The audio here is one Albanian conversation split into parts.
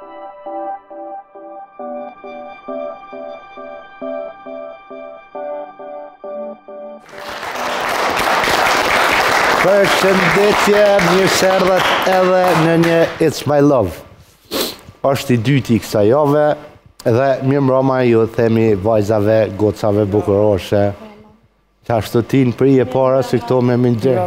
Përshëndetje, mirë se erdhët edhe në një It's My Love. Është i dyti i kësaj jave dhe mirë mbroma ju themi vajzave, gocave bukuroshe. Qashtu ti në prije para si këto me mingjerë.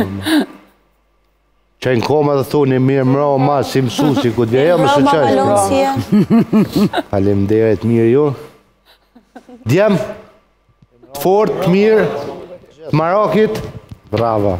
Që në kome dhe thuni mirë mbroma si mësusi ku djeja më së qështë. Faleminderit mirë ju. Djem, të fort, mirë, të Marakit, brava.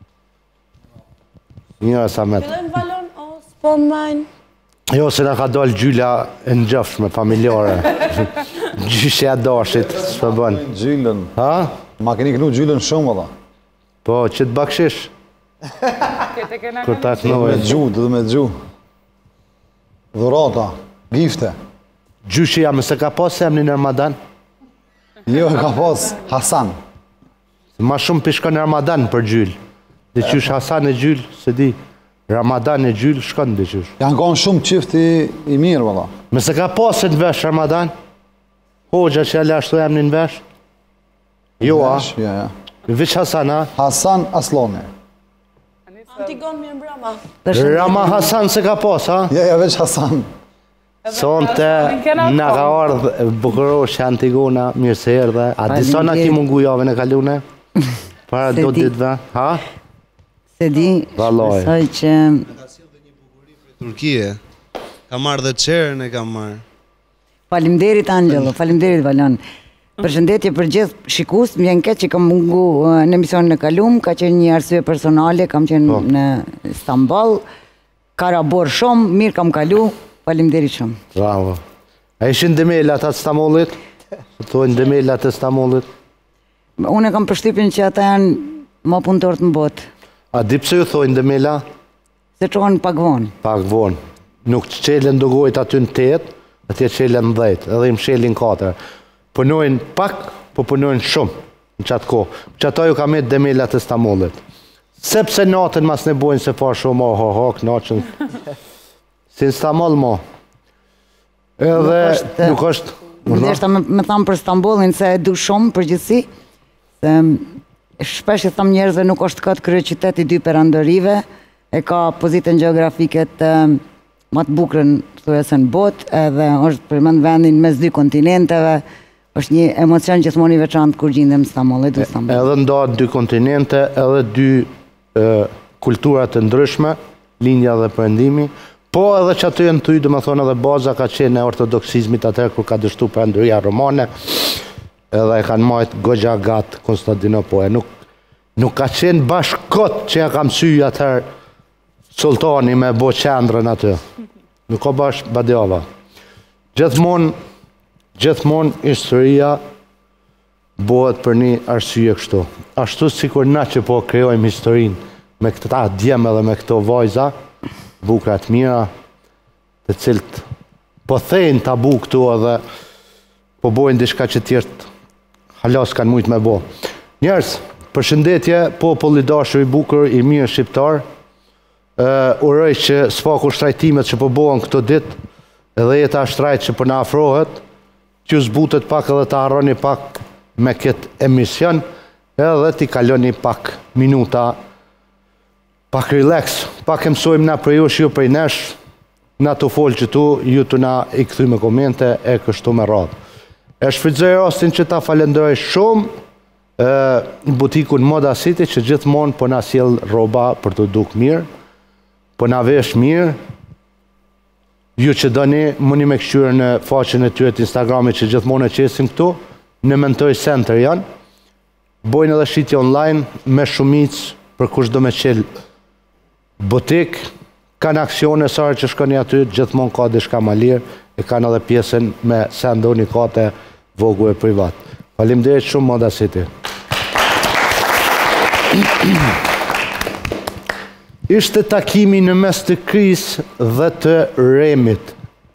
Njëra sa me të. Fillojmë valon, o, s'po majnë. Jo, se në ka dollë gjylla në gjëfshme, familjare. Gjyshja dashit, s'po bënë. Gjyllën. Ha? Ma keni kënu gjyllën shumë, valla. Po, që të bakshish. Kur ta të Me gju, dhe me gju. Dhurata, gifte. Gjyshja më se ka pas emni në Ramadan? Jo, e ka pas Hasan. Ma shumë pishka në Ramadan për gjyllë. Dhe qysh Hasan e gjyllë, se di, Ramadan e gjyllë, shkon dhe qysh. Janë konë shumë qifti i mirë, valla. Me se ka pasë të vesh Ramadan? Hoxha që jale ashtu emni në vesh? Jo, a? Ja, ja. Vish Hasan, a? Hasan Asloni. Antigon mirë mbrama. Rama Hasan se ka pasë, a? Ja, ja, veç Hasan. Sonte në ka ardhë bukurosh Antigona, mirë se erdhe. A disona ki mungu javën e kalune? Para do ditëve, ha? Se di, shpesoj që... Turkije, ka marrë dhe qerën e ka marrë. Faleminderit Angelo, faleminderit Valon. Përshëndetje për gjithë shikus, më vjen keq që kam mungu në emisionin e kalum, ka qenë një arsye personale, kam qenë në Istanbul, ka rabor shumë, mirë kam kalu, faleminderit shumë. Bravo. A ishin dëmelat atë Stamollit? Thojnë dëmelat e Stamollit? Unë e kam përshtypjen që ata janë më punëtor të botë. A di pse ju thojnë dëmela? Se qohen pak vonë. Pak vonë. Nuk qelen dogojt aty në 8, atje qelen 10, edhe i mshelin 4. Punojnë pak, po punojnë shumë në qatë kohë. Që ata ju ka me dëmelat e Stamollit. Sepse natën mas ne bojnë se fa shumë, knaqën. Si në Stamol, mo. Edhe nuk është... Ndeshta me thamë për Stambollin se e du shumë përgjithsi, se shpesh e thamë njerëzve nuk është këtë krye qyteti 2 perandorive, e ka pozitën gjeografike të më të bukrën thuajse në botë, edhe është përmend vendin mes 2 kontinenteve, është një emocion gjithmonë i veçantë kur gjindem në Stamboll, Edhe ndohet 2 kontinente, edhe 2 kulturat të ndryshme, lindja dhe perëndimi, po edhe që aty janë ty, dhe më thonë edhe baza ka qenë e ortodoksizmit atër kur ka dështu perandoria romane, edhe e kanë majtë gogja gatë Konstantinopoja. Nuk ka qenë bashkot që ja kam sy atër sultani me bo qendrën aty. Nuk ka bashkë badjava. Gjithmonë historia bëhet për një arsye kështu. Ashtu sikur na që po krijojmë historinë me këta djemë dhe me këto vajza, bukrat mira, të cilët po thejnë tabu këtu edhe po bojnë diçka që tjertë halas kanë mujtë me bo. Njerës, përshëndetje, popull i dashur i bukur, i mirë shqiptar, uroj që s'paku shtrajtimet që po bojnë këto dit, edhe jeta shtrajt që po na afrohet, që zbutet pak edhe të harroni pak me këtë emision, edhe t'i kaloni pak minuta pak relax, pak e mësojmë na për ju shju për i nesh, na të folë që tu, ju të na i këthy me komente e kështu me radhë. E shfrytëzoj rastin që ta falenderoj shumë butikun Moda City që gjithmonë po na sjell rroba për të duk mirë, po na vesh mirë, ju që doni mundi me këshyre në faqen e tyre të Instagramit që gjithmonë e qesim këtu, në Mentor Center janë, bojnë edhe shitje online me shumic për kush do me qelë butik, kanë aksione sare që shkoni aty, gjithmonë ka dishka ma lirë, e kanë edhe pjesën me sendo unikate vogu e privat. Faleminderit shumë Moda City. Ishte takimi në mes të Kris dhe të Remit.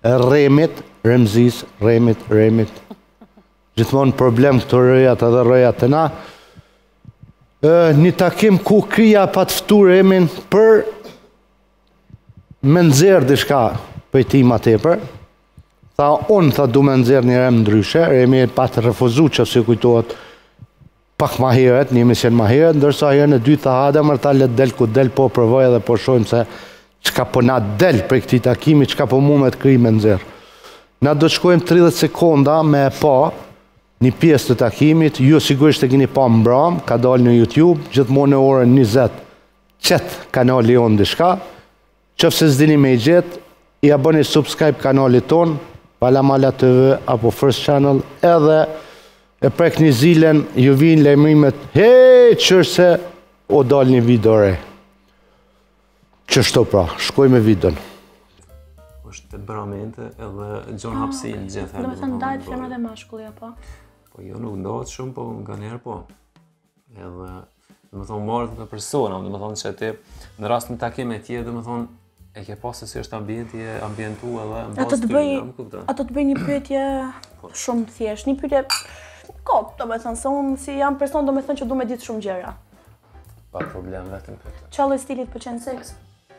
Remit. Gjithmonë problem këto rëjat edhe rëjat të na. Një takim ku Krija pa të ftu Remin për me nëzirë dishka për ti ma tepër. Tha, unë tha du me nëzirë një rem ndryshe, Remi e patë refuzu që si kujtohet pak ma heret, një emision ma heret, ndërsa herën e dy tha Ademër, tha let del ku del po provoj edhe po shojmë se qka po na del për këti takimi, qka po mu me të kry me nëzirë. Na do të shkojmë 30 sekonda me e pa një pjesë të takimit, ju sigurisht e kini pa mbram, ka dalë në YouTube, gjithmonë në orën 20, qëtë kanali onë dishka, qëfë se zdini me i gjithë, i aboni subscribe kanalit tonë, Valamala TV apo First Channel, edhe e prek një zilen, ju vinë lejmërimet, hej, qërse, o dalë një video re. Qështo pra, shkoj me videon. është temperamente edhe gjon hapsin gjithë herë. Do me thënë dajt femra dhe mashkulli, apo? Po jo nuk ndohet shumë, po nga njerë po. Edhe, do me thonë, marrët me persona, do me thonë që ti, në rast në takime tje, do me thonë, e ke pasë se është ambienti e ambientu edhe në basë të një, Ato të bëj një pyetje shumë thjesht, një pyetje kop, do me thënë, se unë si jam person, do me thënë që du me ditë shumë gjera. Pa problem, vetëm pyetje. Qa lloj stilit pëlqen seks?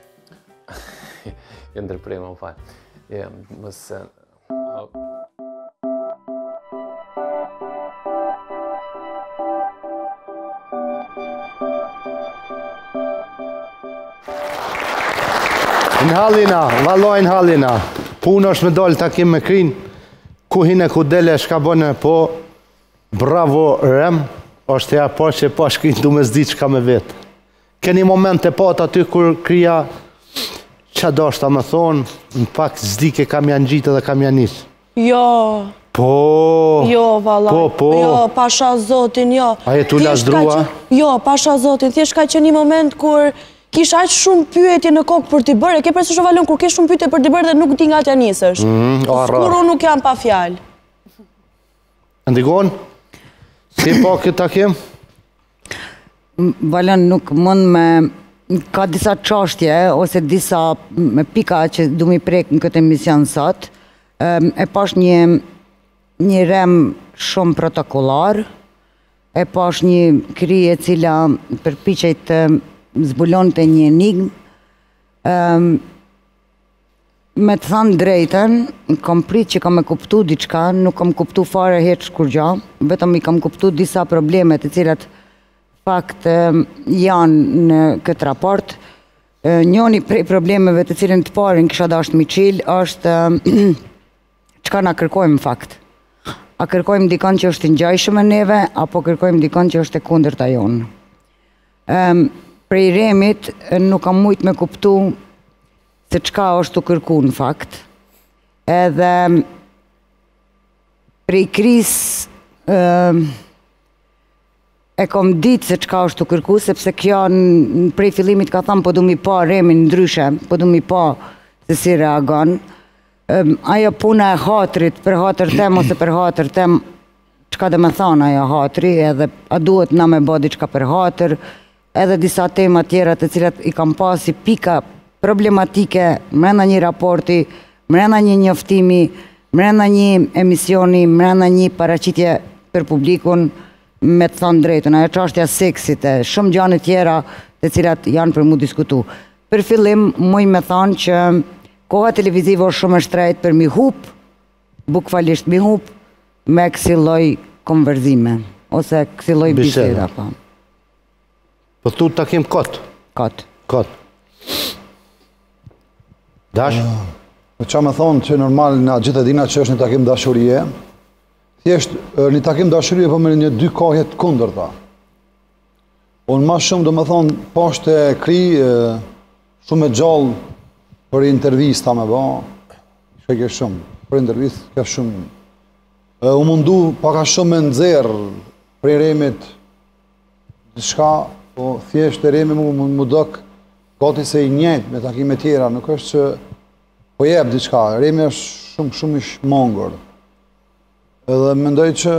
Jo ndërprej më falë. Mëse... Në hallina, valojnë hallina. Punë është me dollë takim me krinë, ku hine ku dele shka bëne, po, bravo Rem, është ja po që po shkrinë du me zdi qka me vetë. Keni momente po të aty kur krija, qa do është ta me thonë, në pak zdike kam janë gjitë dhe kam janë nisë. Jo. Po. Jo, vallaj. Po. Jo, pasha zotin, jo. A je tu lasdrua? Jo, pasha zotin, thjesht ka që një moment kur kisha aq shumë pyetje në kokë për t'i bërë, e ke presë shovalon kur ke shumë pyetje për t'i bërë dhe nuk di nga t'ja nisësh. Kur unë nuk jam pa fjalë. Ndigon? Si po këtë takim? Valon nuk mund me... Ka disa çështje ose disa pika që du mi prek në këtë emision sot. E pash një rem shumë protokollar, e pash një kri e cila përpiqej të zbulonte një enigmë. Me të thënë drejtën, kam prit që kam e kuptu diçka, nuk kam kuptu fare heq kur gja, vetëm i kam kuptu disa probleme të cilat fakt janë në këtë raport. Njoni prej problemeve të cilin të parin kisha dasht mi qil, është çka na kërkojmë fakt. A kërkojmë dikon që është ngjajshëm me neve, apo kërkojmë dikon që është e kundërta jonë. Prej Remit nuk kam mujt me kuptu se çka është të kërku në fakt. Edhe prej Kris e kom ditë se çka është të kërku, sepse kjo prej fillimit ka thënë po du mi pa Remin ndryshe, po du mi pa se si reagon. Ajo puna e hatrit, për hatër tem ose për hatër tem, çka dhe me thonë ajo hatri, edhe a duhet na me bë diçka për hatër, edhe disa tema tjera të cilat i kam pasi pika problematike mrena një raporti, mrena një njoftimi, mrena një emisioni, mrena një paraqitje për publikun, me të thonë drejtën, ajo çështja seksit e shumë gjane tjera të cilat janë për mu diskutu. Për fillim, muj me thonë që koha televizive është shumë e shtrejt për mi hup, bukfalisht mi hup, me kësi lloj konverzime, ose kësi lloj biseda. Po tu takim kot? Kot. Kot. Dash? Qa me thonë që normal në gjithë e dina që është një takim dashurie, thjesht një takim dashurie po me një dy kohjet kundër ta. Unë ma shumë do me thonë poshtë e kri shumë e gjallë për intervista me ba, që ke shumë, për intervist ke shumë. U mundu paka shumë me nëzirë prej Remit, shka, po thjesht e Remi mu dëk gati se i njët me takime tjera, nuk është që po jebë diçka, Remi është shumë ish mongër. Edhe mendoj që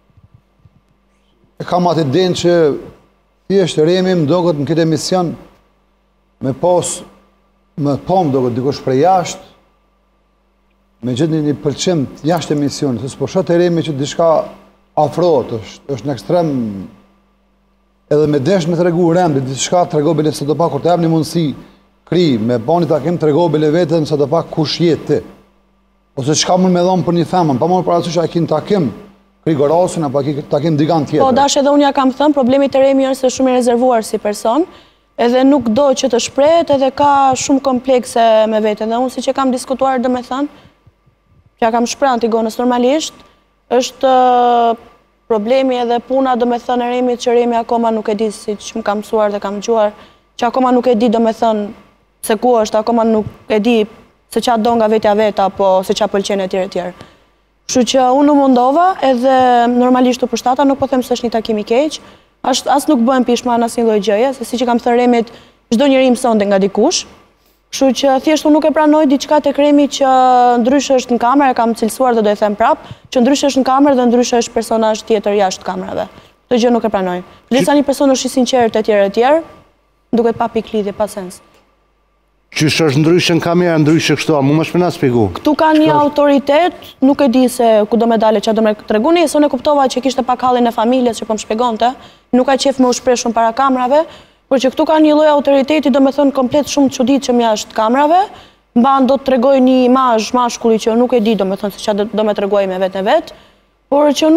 e kam atë idenë që thjesht Remi më doket në këtë emision me pas, me pom doket dikush prej jashtë, me gjithë një pëlqim jashtë emisionit, se s'po shoh Remi që diçka afrohet, është në ekstrem edhe me desh me të regu Rem, dhe diçka të regu bile se do pa kur të jam një mundësi Kri, me bani takim të rego bile vetëm sa të pak kush jetë ti. Ose çka mund me dhonë për një femën, pa morë parasysh a kin takim Kri Gorasin apo takim digan tjetër. Po, dash edhe unë ja kam thënë, problemi të Remi është se shumë i rezervuar si person, edhe nuk do që të shprehet, edhe ka shumë komplekse me vete. Dhe unë si që kam diskutuar dhe me thënë, që ja kam shpreh Antigonës normalisht, është problemi edhe puna dhe me thënë e Remit që Remi akoma nuk e di, si që më kam mësuar dhe kam gjuar, që akoma nuk e di dhe me thënë se ku është, akoma nuk e di se qa do nga vetja veta, apo se qa pëlqen e tjere tjere. Kështu që unë mundova edhe normalisht të përshtata, nuk po them se është një takim i keq, as nuk bëhem pishman as një lloj gjëje, se si që kam thënë Remit, çdo njeri mësonte nga dikush. Kështu që thjesht unë nuk e pranoj diçka tek Remi që ndryshe është në kamerë, kam cilësuar dhe do e them prap, që ndryshe është në kamerë dhe ndryshe është personazh tjetër jashtë kamerave. Këtë gjë nuk e pranoj. Derisa një person është i sinqert etj, duket pa pikë lidhje, pa sens. Qysh është ndryshe në kamera, ndryshe kështu, a mu më shpena spiku? Këtu ka një autoritet, nuk e di se ku do me dale që do me treguni, se unë e kuptova që kishte pak hallin e familjes që po më shpjegonte, nuk ka qef me u shpreh shumë para kamerave, por që këtu ka një lloj autoriteti, do me thënë komplet shumë çuditshëm jashtë kamerave, mban do të tregoj një imazh mashkulli që nuk e di, do me thënë se çfarë do me tregoj me vetën e vet, por që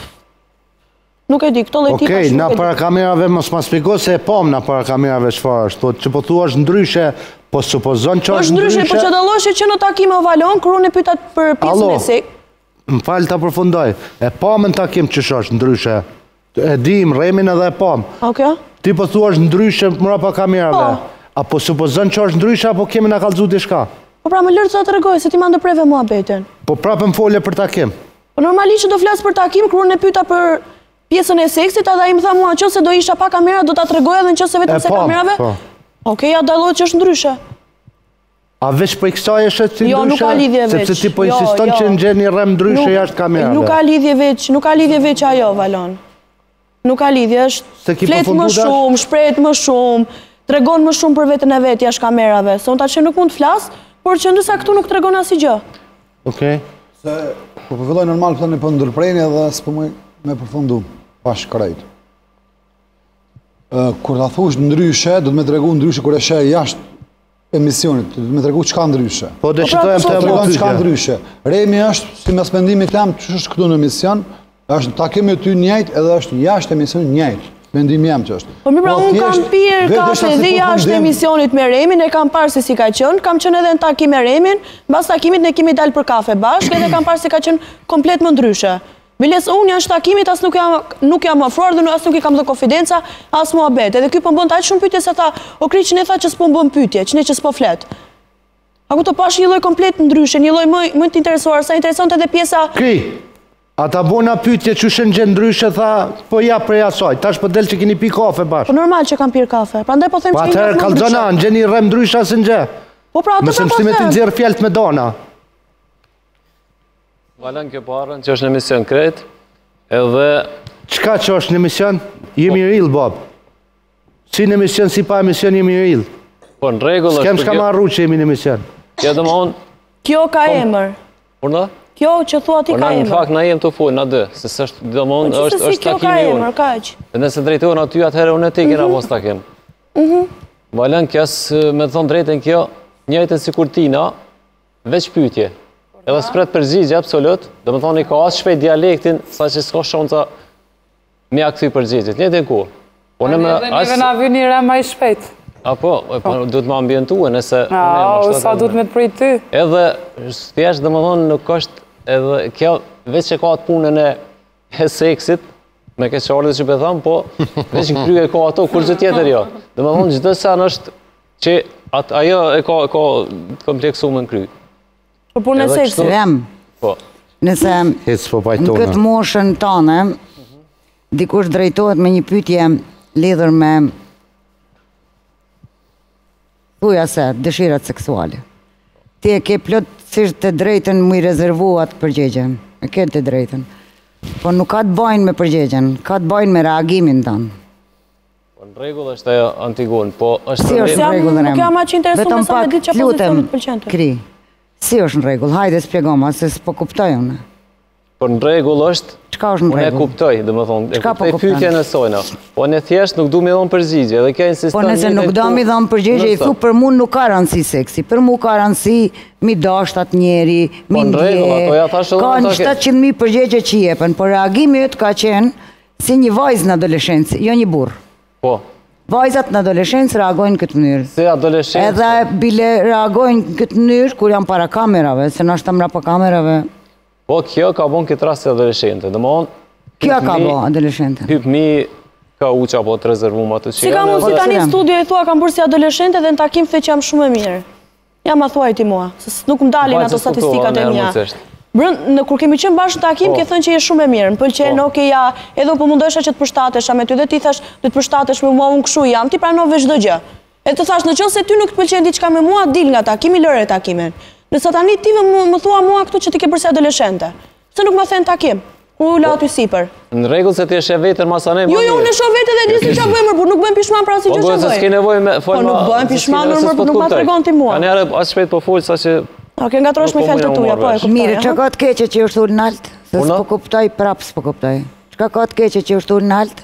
nuk e di, këto lloj tipash. Okej, na para kamerave mos ma shpjego se e pom na para kamerave çfarë është, po që po thua është ndryshe, po supozon që është ndryshe. Po që dallosh që në takim e Valon, kur unë e pyeta për pjesën e sek. Më fal ta përfundoj. E pam në takim që është ndryshe. E dim Remin edhe e pam. Okej. Ti po thua është ndryshe mbrapa kamerave. Apo supozon që është ndryshe apo kemi na kallëzu diçka? Po pra më lër të tregoj se ti më ndërpreve muhabetin. Po prapë më fole për takim. Po normalisht që do flas për takim kur unë e pyeta për pjesën e seksit, edhe ai më tha mua nëse do isha pa kamera do ta tregoja edhe nëse vetëm se kamerave. Okej, ja dallohet që është ndryshe. A veç për kësaj është ti ndryshe? Jo, nuk ka lidhje veç. Sepse ti po insiston që ngjeni rrem ndryshe jashtë kamerave. Nuk ka lidhje veç ajo, Valon. Nuk ka lidhje, është flet më shumë, shprehet më shumë, tregon më shumë për veten e vet jashtë kamerave. Se unë tash nuk mund të flas, por që ndërsa këtu nuk tregon asgjë. Okej. Se po filloj normal këto në po ndërprerje edhe s'po më me përfundu pa shkrejt. Kur ta thush ndryshe, do të më tregu ndryshe kur e sheh jashtë emisionit, do të më tregu çka ndryshe. Po dëshitojmë të bëjmë çka ndryshe. Remi është, si mes mendimit tim, ç'është këtu në emision, është takimi ty njëjtë edhe është jashtë emisionit njëjtë. Mendimi jam që është. Po mirë, pra unë kam pirë kafe dhe jashtë emisionit me Remin, e kam parë se si ka qenë, kam qenë edhe në takim me Remin, mbas takimit ne kemi dalë për kafe bashkë edhe kam parë se ka qenë komplet më ndryshe. Biles unë jashtë takimit as nuk jam ofruar dhe as nuk i kam dhe konfidenca, as muhabet. Edhe ky po mbon aq shumë pyetje se tha, o Kri që ne tha që s'po mbon pyetje, që ne që s'po flet. A ku të pash një lloj komplet ndryshe, një lloj më të interesuar, sa interesonte edhe pjesa. Kri, ata bona pyetje që shën gjë ndryshe tha, po ja prej asaj. Tash po del që keni pi kafe bashkë. Po normal që kam pirë kafe. Prandaj po them që atëherë kallxona, ngjeni rrem ndryshe as gjë. Po pra ato po them. Të nxjerr fjalët me dona. Valon kjo parën që është në emision kret, edhe... Qka që është në emision? Jemi rill, Bob. Si në emision, si pa emision, jemi rill. Po në regull është... S'kem shka marru që jemi në emision. Kjo dhe më onë... Kjo ka emër. Por në? Kjo që thua ti ka emër. Në fakt na jem të full, na dë, se sështë dhe më onë është takimi unë. Dhe nëse drejtojnë aty, atëherë unë e ti kena pos takim. Valon kjas me thonë drejten kjo, njëjtën si kur tina, veç pyetje. Edhe s'pret përgjigje absolut, dhe më thoni ka as shpejt dialektin, sa që s'ka shanca me a këthy përgjigjet. Njëtë e ku. Edhe njëve na vy një rema i shpejt. Apo, du të më ambientue, nëse... Sa du të me të prit ty. Edhe, thjesht dhe më thonë nuk është, edhe kjo, veç që ka atë punën e seksit, me ke qartë që pe thamë, po, veç në krye ka ato, kur që tjetër jo. Dhe më thonë, gjithë sen është që ajo e ka kompleksume në krye. Për punë e seksit. Nëse në këtë moshën tonë, dikush drejtohet me një pyetje lidhur me thuja se dëshirat seksuale. Ti e ke plotësisht të drejtën më i rezervuat përgjigjen. E ke të drejtën. Po nuk ka të bajnë me përgjigjen, ka të bajnë me reagimin tonë. Po në regull është ajo Antigon, po është... Si është në regull Nuk jam aq interesuar me sa me ditë që pozicionit pëlqente. Kri. Si është në regull, hajde s'pjegoma, se s'po kuptoj unë. Por në rregull është, Çka është në unë e rregull? kuptoj, domethënë, e Çka po kuptoj kupton? pyetjen e sojna. Unë thjesht nuk du me dhënë përgjigje dhe kjo insiston. Po nëse nuk do mi dhëmë përgjigje, i thu për mu nuk ka rëndësi seksi. Për mu ka rëndësi mi dasht atë njeri, mi në rregull, ato ja thash edhe Ka unë në 700.000 përgjigje që jepen, por reagimi yt ka qenë si një vajzë në adoleshencë, jo një burr. Po. Vajzat në adoleshencë reagojnë këtë mënyrë. Si adoleshencë. Edhe bile reagojnë këtë mënyrë kur janë para kamerave, se në është mrapa kamerave. Po, kjo ka bon këtë rast e adoleshente. Kjo ka bo adoleshente. Hypmi ka uqa po të rezervum atë që Si ka mund si tani studio e thua kam bërë si adoleshente dhe në takim the që jam shumë e mirë. Ja ma thuaj ti mua, se nuk më dalin ato statistikat e mia. Kur kemi qenë bashkë në takim, ke thënë që je shumë e mirë, më pëlqen, okej, ja, edhe po mundojsha që të përshtatesha me ty, dhe ti thash, do të përshtatesh me mua, unë kështu jam, ti pranove çdo gjë. E të thash, nëse ty nuk të pëlqen diçka me mua, dil nga takimi, lëre takimin. Nëse tani ti më thua mua këtu që ti ke bërë si adoleshente. Se nuk më thënë takim, ku u la aty sipër. Në rregull se ti e sheh vetën masanej. Jo, unë e shoh vetë dhe di se çfarë bëjmë, por nuk bëjmë pishman pra si gjë që bëj. Po s'ke nevojë me fol. Po nuk bëjmë pishman, por nuk ma tregon ti mua. Tanë edhe as shpejt po fol saqë. Okej, ngatrosh me fjalët tuaja, po e kuptoj. Mirë, çka ka të keqe që është ulën lart? Se s'po kuptoj, prap s'po kuptoj. Çka ka të keqe që është ulën lart?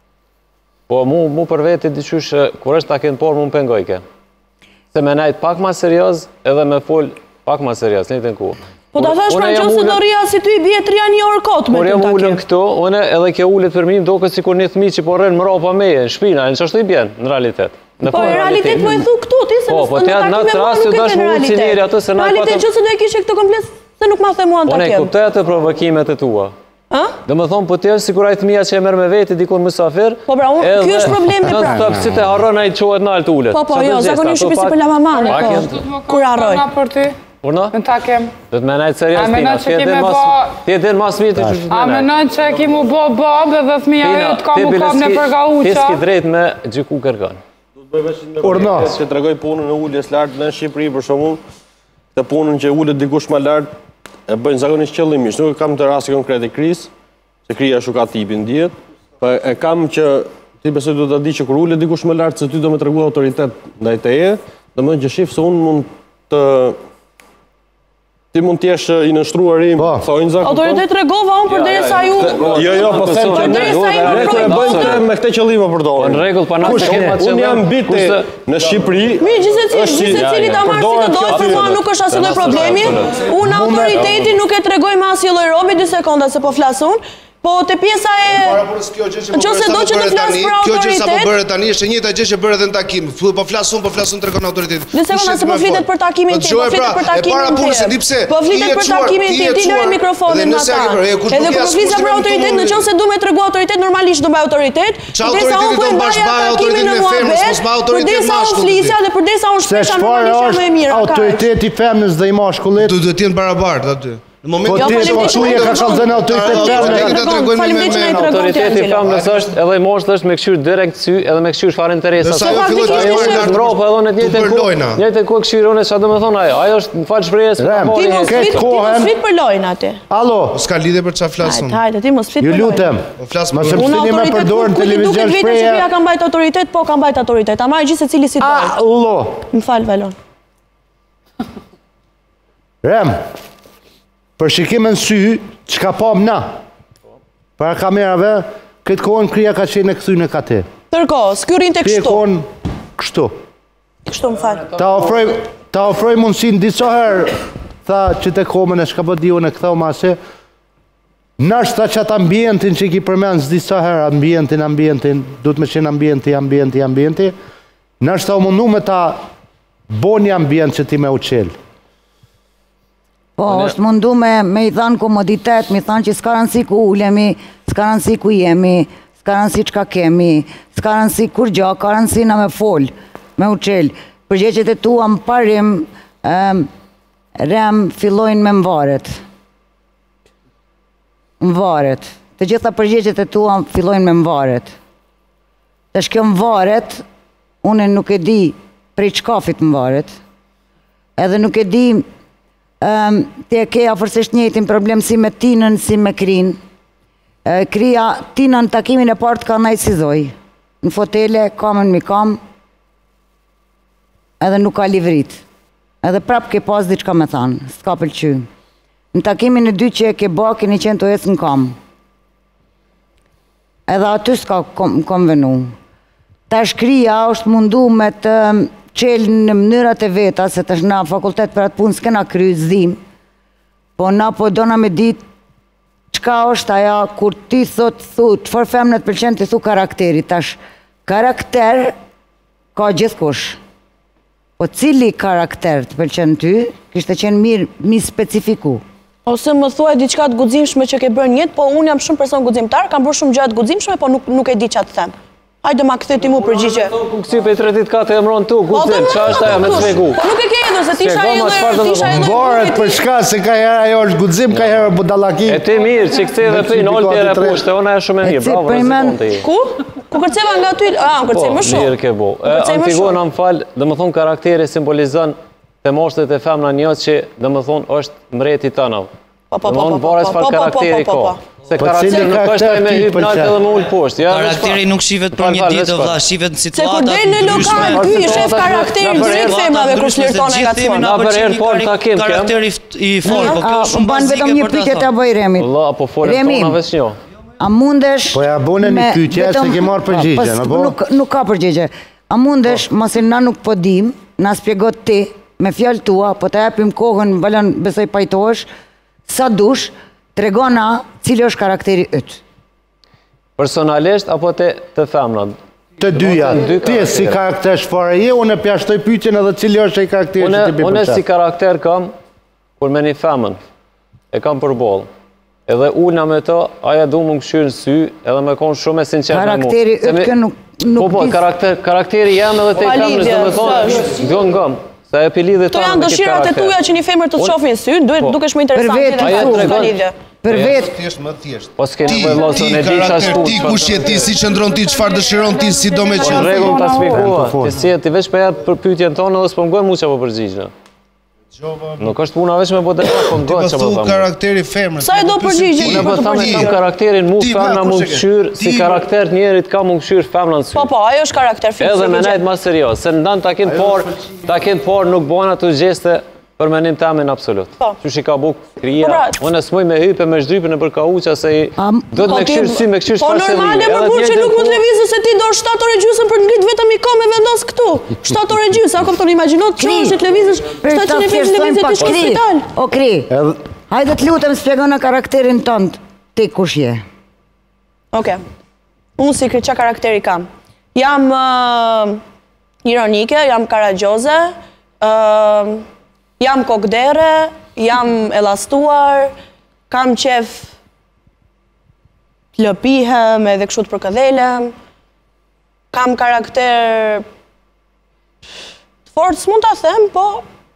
Po mu për vete diqysh, kur është takim por mu më pengojke. Se me najt pak ma serioz edhe me fol pak ma serioz, një të në ku. Po ta thash pra që se do rria si ty i bje 3 një orë kotë me të takim. Por jam ullën këto, une edhe kjo ullet për mi, do këtë si kur një thmi që po rrenë më ropa meje, në shpina, në që është i bjenë, në realitet. Po e realitet po e thu këtu, ti se në takim e mua nuk e në realitet. Realitet që se do e kishe këtë kompleks, se nuk ma the mua në takim. Une kuptoj atë provokimet e tua. Dhe më thonë, po t'jelë sikurajt mija që e mërë me veti dikon mësafir. Po pra, kjo është problemi pra. Në të si të harron a i qohet në altë ullet. Po, jo, zakonisht shqipisi për la mamane, po. Kur harroj. Në takem. Dhe të menajtë serios tina, ti e din mas mirë të që të menajtë. A menajtë që e ki mu bo babë dhe thmija jëtë ka mu kam në përga uqa. Ti s'ki drejt me gjyku kërkan. Urna. Që të regoj punën e ulljes lartë në Shqipëri, për shumë, të punën që ullet dikush ma lartë, e bëjnë zakonisht qëllimisht. Nuk kam të rasti konkret e kris, se krija shuka tipin djetë, për e kam që ti besoj do të di që kur ullet dikush më lartë, se ty do me të regu autoritet ndaj teje, dhe më që shifë se unë mund të... Ti mund t'jesh i nështruarim, thojnë zakon. Autoritet regova unë përderi sa ju... Jo, po them që ne e bëjmë të me këte qëllime përdojnë. Në regull, pa nëse kemë atë unë jam bite në Shqipëri... Mi, gjithsecili ta marrë si të dojë, për mua nuk është asë dhe problemi. Unë autoriteti nuk e të regoj ma asë jëlloj robi, 2 sekonda se po flasë unë. Po të pjesa e... Që se do që të flasë për autoritet... Kjo gjë sa po bërë tani, është njëjta gjë që bërë edhe në takim. Po flasun të regon autoritet. Dhe se vëna se po flitet për takimin tim, po flitet për takimin tim. Po flitet për takimin tim, ti lërë mikrofonin në ta. Edhe kur po flisa për autoritet, në qënë se du me të regu autoritet, normalisht du me autoritet. Përdesa unë po e mbaja takimin në muabet, përdesa unë flisja dhe përdesa unë shpesha normalisht me mirë. Autoriteti femnës dhe i mashkullit. Du të tjenë barabartë aty. Po ti po thuje ka kallëzën autoritet autoriteti femnës është edhe moshtë është me këshyrë direkt sy edhe me këshyrë çfarë interesa. Mbrapa edhe në njëjtën kohë këshyrë unë çfarë do të thonë ajo. Ajo është në fal shprehjes këtë kohën. Ti mos për lojën aty. Allo, s'ka lidhje për çfarë flasun. Hajde, ti mos flit. Ju lutem. Mos e fillni me përdorur në televizion shprehje. Unë ka mbajt autoritet, po ka mbajt autoritet. Ta marrë gjithë secili si do. Allo. M'fal Valon. Rem. Për shikimin sy, çka pam na? Para kamerave, këtë kohën krija ka qenë e këthyne ka te. Tërkohë, s'ky te kështu. Kohën kështu. Kështu m'fal. Ta ofroj mundësin disa herë, tha që të komën e shka po di unë e këtha ma se, nashta që atë ambientin që i ki përmenës disa herë, ambientin, du të me qenë ambienti, nashta u mundu me ta bo një ambient që ti me uqelë. Po, është mundu me i thanë komoditet, me i thanë që s'ka rëndësi ku ulemi, s'ka rëndësi ku jemi, s'ka rëndësi qka kemi, s'ka rëndësi kur gjo, ka rëndësi na me fol, me uqel. Përgjegjët e tua më parim, rem fillojnë me mvaret. Mvaret. Të gjitha përgjegjët e tua fillojnë me mvaret. Të shkjo mvaret, une nuk e di prej qkafit mvaret, edhe nuk e di... Ti e ke afërsisht njëjtin problem si me tinën, si me krin. Krija tinën takimin e partë ka najsizoj. Në fotele, kamën mi kam, edhe nuk ka livrit. Edhe prap ke pas diçka me thanë, s'ka pëlqy. në takimin e dy që e ke ba, keni qenë të ecë në kam. Edhe aty s'ka konvenu. Ta shkrija është mundu me të qelë në mënyrat e veta, se të shna fakultet për atë punë s'kena kry zdim, po na po dona me ditë qka është aja kur ti çfarë femnët pëlqen ti thu karakteri, tash karakter ka gjithkush. Po cili karakter të pëlqen ty, kishte qenë mirë mi specifiku. Ose më thuaj diçka të guximshme që ke bërë njët, po unë jam shumë person guximtar, kam bërë shumë gjëra të guximshme, po nuk e di çfarë të them. Hajde ma këthe ti mu përgjigje. Ku kësi për 3 ditë ka të emron tu, guxim, qa është aja me të shpjegu? Nuk e ke edhe, se tisha edhe... Mbaret për shka se ka herë ajo është guxim, ka herë budallaki. E ti mirë, që kësi dhe për në olë tjere pushte, ona e shumë e mirë, bravo, rezikon të i. Ku? Ku kërceva nga ty? A, më kërcej më shumë. Po, mirë ke bo. Antigona më falë, dhe më thonë karakteri simbolizën të moshtet e femna njët që dhe më thonë është mreti të nëvë. Se karakteri nuk është taj me hypë naltë edhe më ullë poshtë. Karakteri nuk shivet për një ditë, vla, shivet në situatat. Se kur del në lokal, ky shef karakteri, direkt femrave kur flirton e ka cmonë. Na për herë parë ta kemë, karakteri i fortë, po kjo shumë bazike për ta. Vetëm një pyetje ta bëj Remit. Allah, po folëm tona veç një. A mundesh... Po ja bune një pyetje, se ke marrë përgjigje, në po? Nuk ka përgjigje. A mundesh, masi na nuk po dim, na spjegot ti, me fjalë tua, po ta japim kohën, valën besoj pajtohesh, sa dush, tregona cili është karakteri yt. Personalisht apo të femnat? Të dyja. Ti si karakter çfarë je, unë pjashtoj pyetjen edhe cili është ai karakteri që ti bën. Unë si karakter kam kur me një femën e kam përballë. Edhe ulna me to, aja du më këshyrë në sy, edhe me konë shumë e sinqert me mu. Karakteri yt nuk dis... Karakteri jam edhe te femnës, dhe me thonë, do ngëm. To janë dëshirat e tuja që një femër të të shofi në sy, dukesh më interesant dhe për vetë. Thjesht më thjesht. Po s'keni bëjë losën e di qa shku. Ti kush je ti, si qëndron ti, qëfar dëshiron ti, si do me qënë. Po regull të spikua, ti veç për jatë për pytjen tonë dhe s'po mgojë mu që po përgjigjnë. Nuk është puna veç me po të po mgojë që po thamë. Karakteri femrës. Sa e do përgjigjë? Unë po thamë kam karakterin mu, femna mu këshyrë, si karakter njerit ka mu këshyrë femna në sy. Po, ajo është karakter fikse. Edhe me najtë ma serios, se ndan ta kenë por nuk bojnë ato gjeste për menim tamin absolut. Qysh i ka buk krija, unë s'moj me hype me zhdrypën e përka uqa se do të me këshyrë sy, me këshyrë shfarë se Po normale më kur që nuk më të revizë se ti do 7 ore gjysën për ngrit vetëm i ka me vendos këtu. 7 ore gjysë, a kom të në imaginot që është të levizësh 750 levizë të shkë spital. O Kri, hajde të lutem spjegona karakterin tënd, ti kush je? Oke, unë si qa karakteri kam. Jam ironike, jam karagjoze, jam kokdere, jam elastuar, kam qef të lëpihem edhe kështu të përkëdhelem, kam karakter të fortë, s'mund të them, po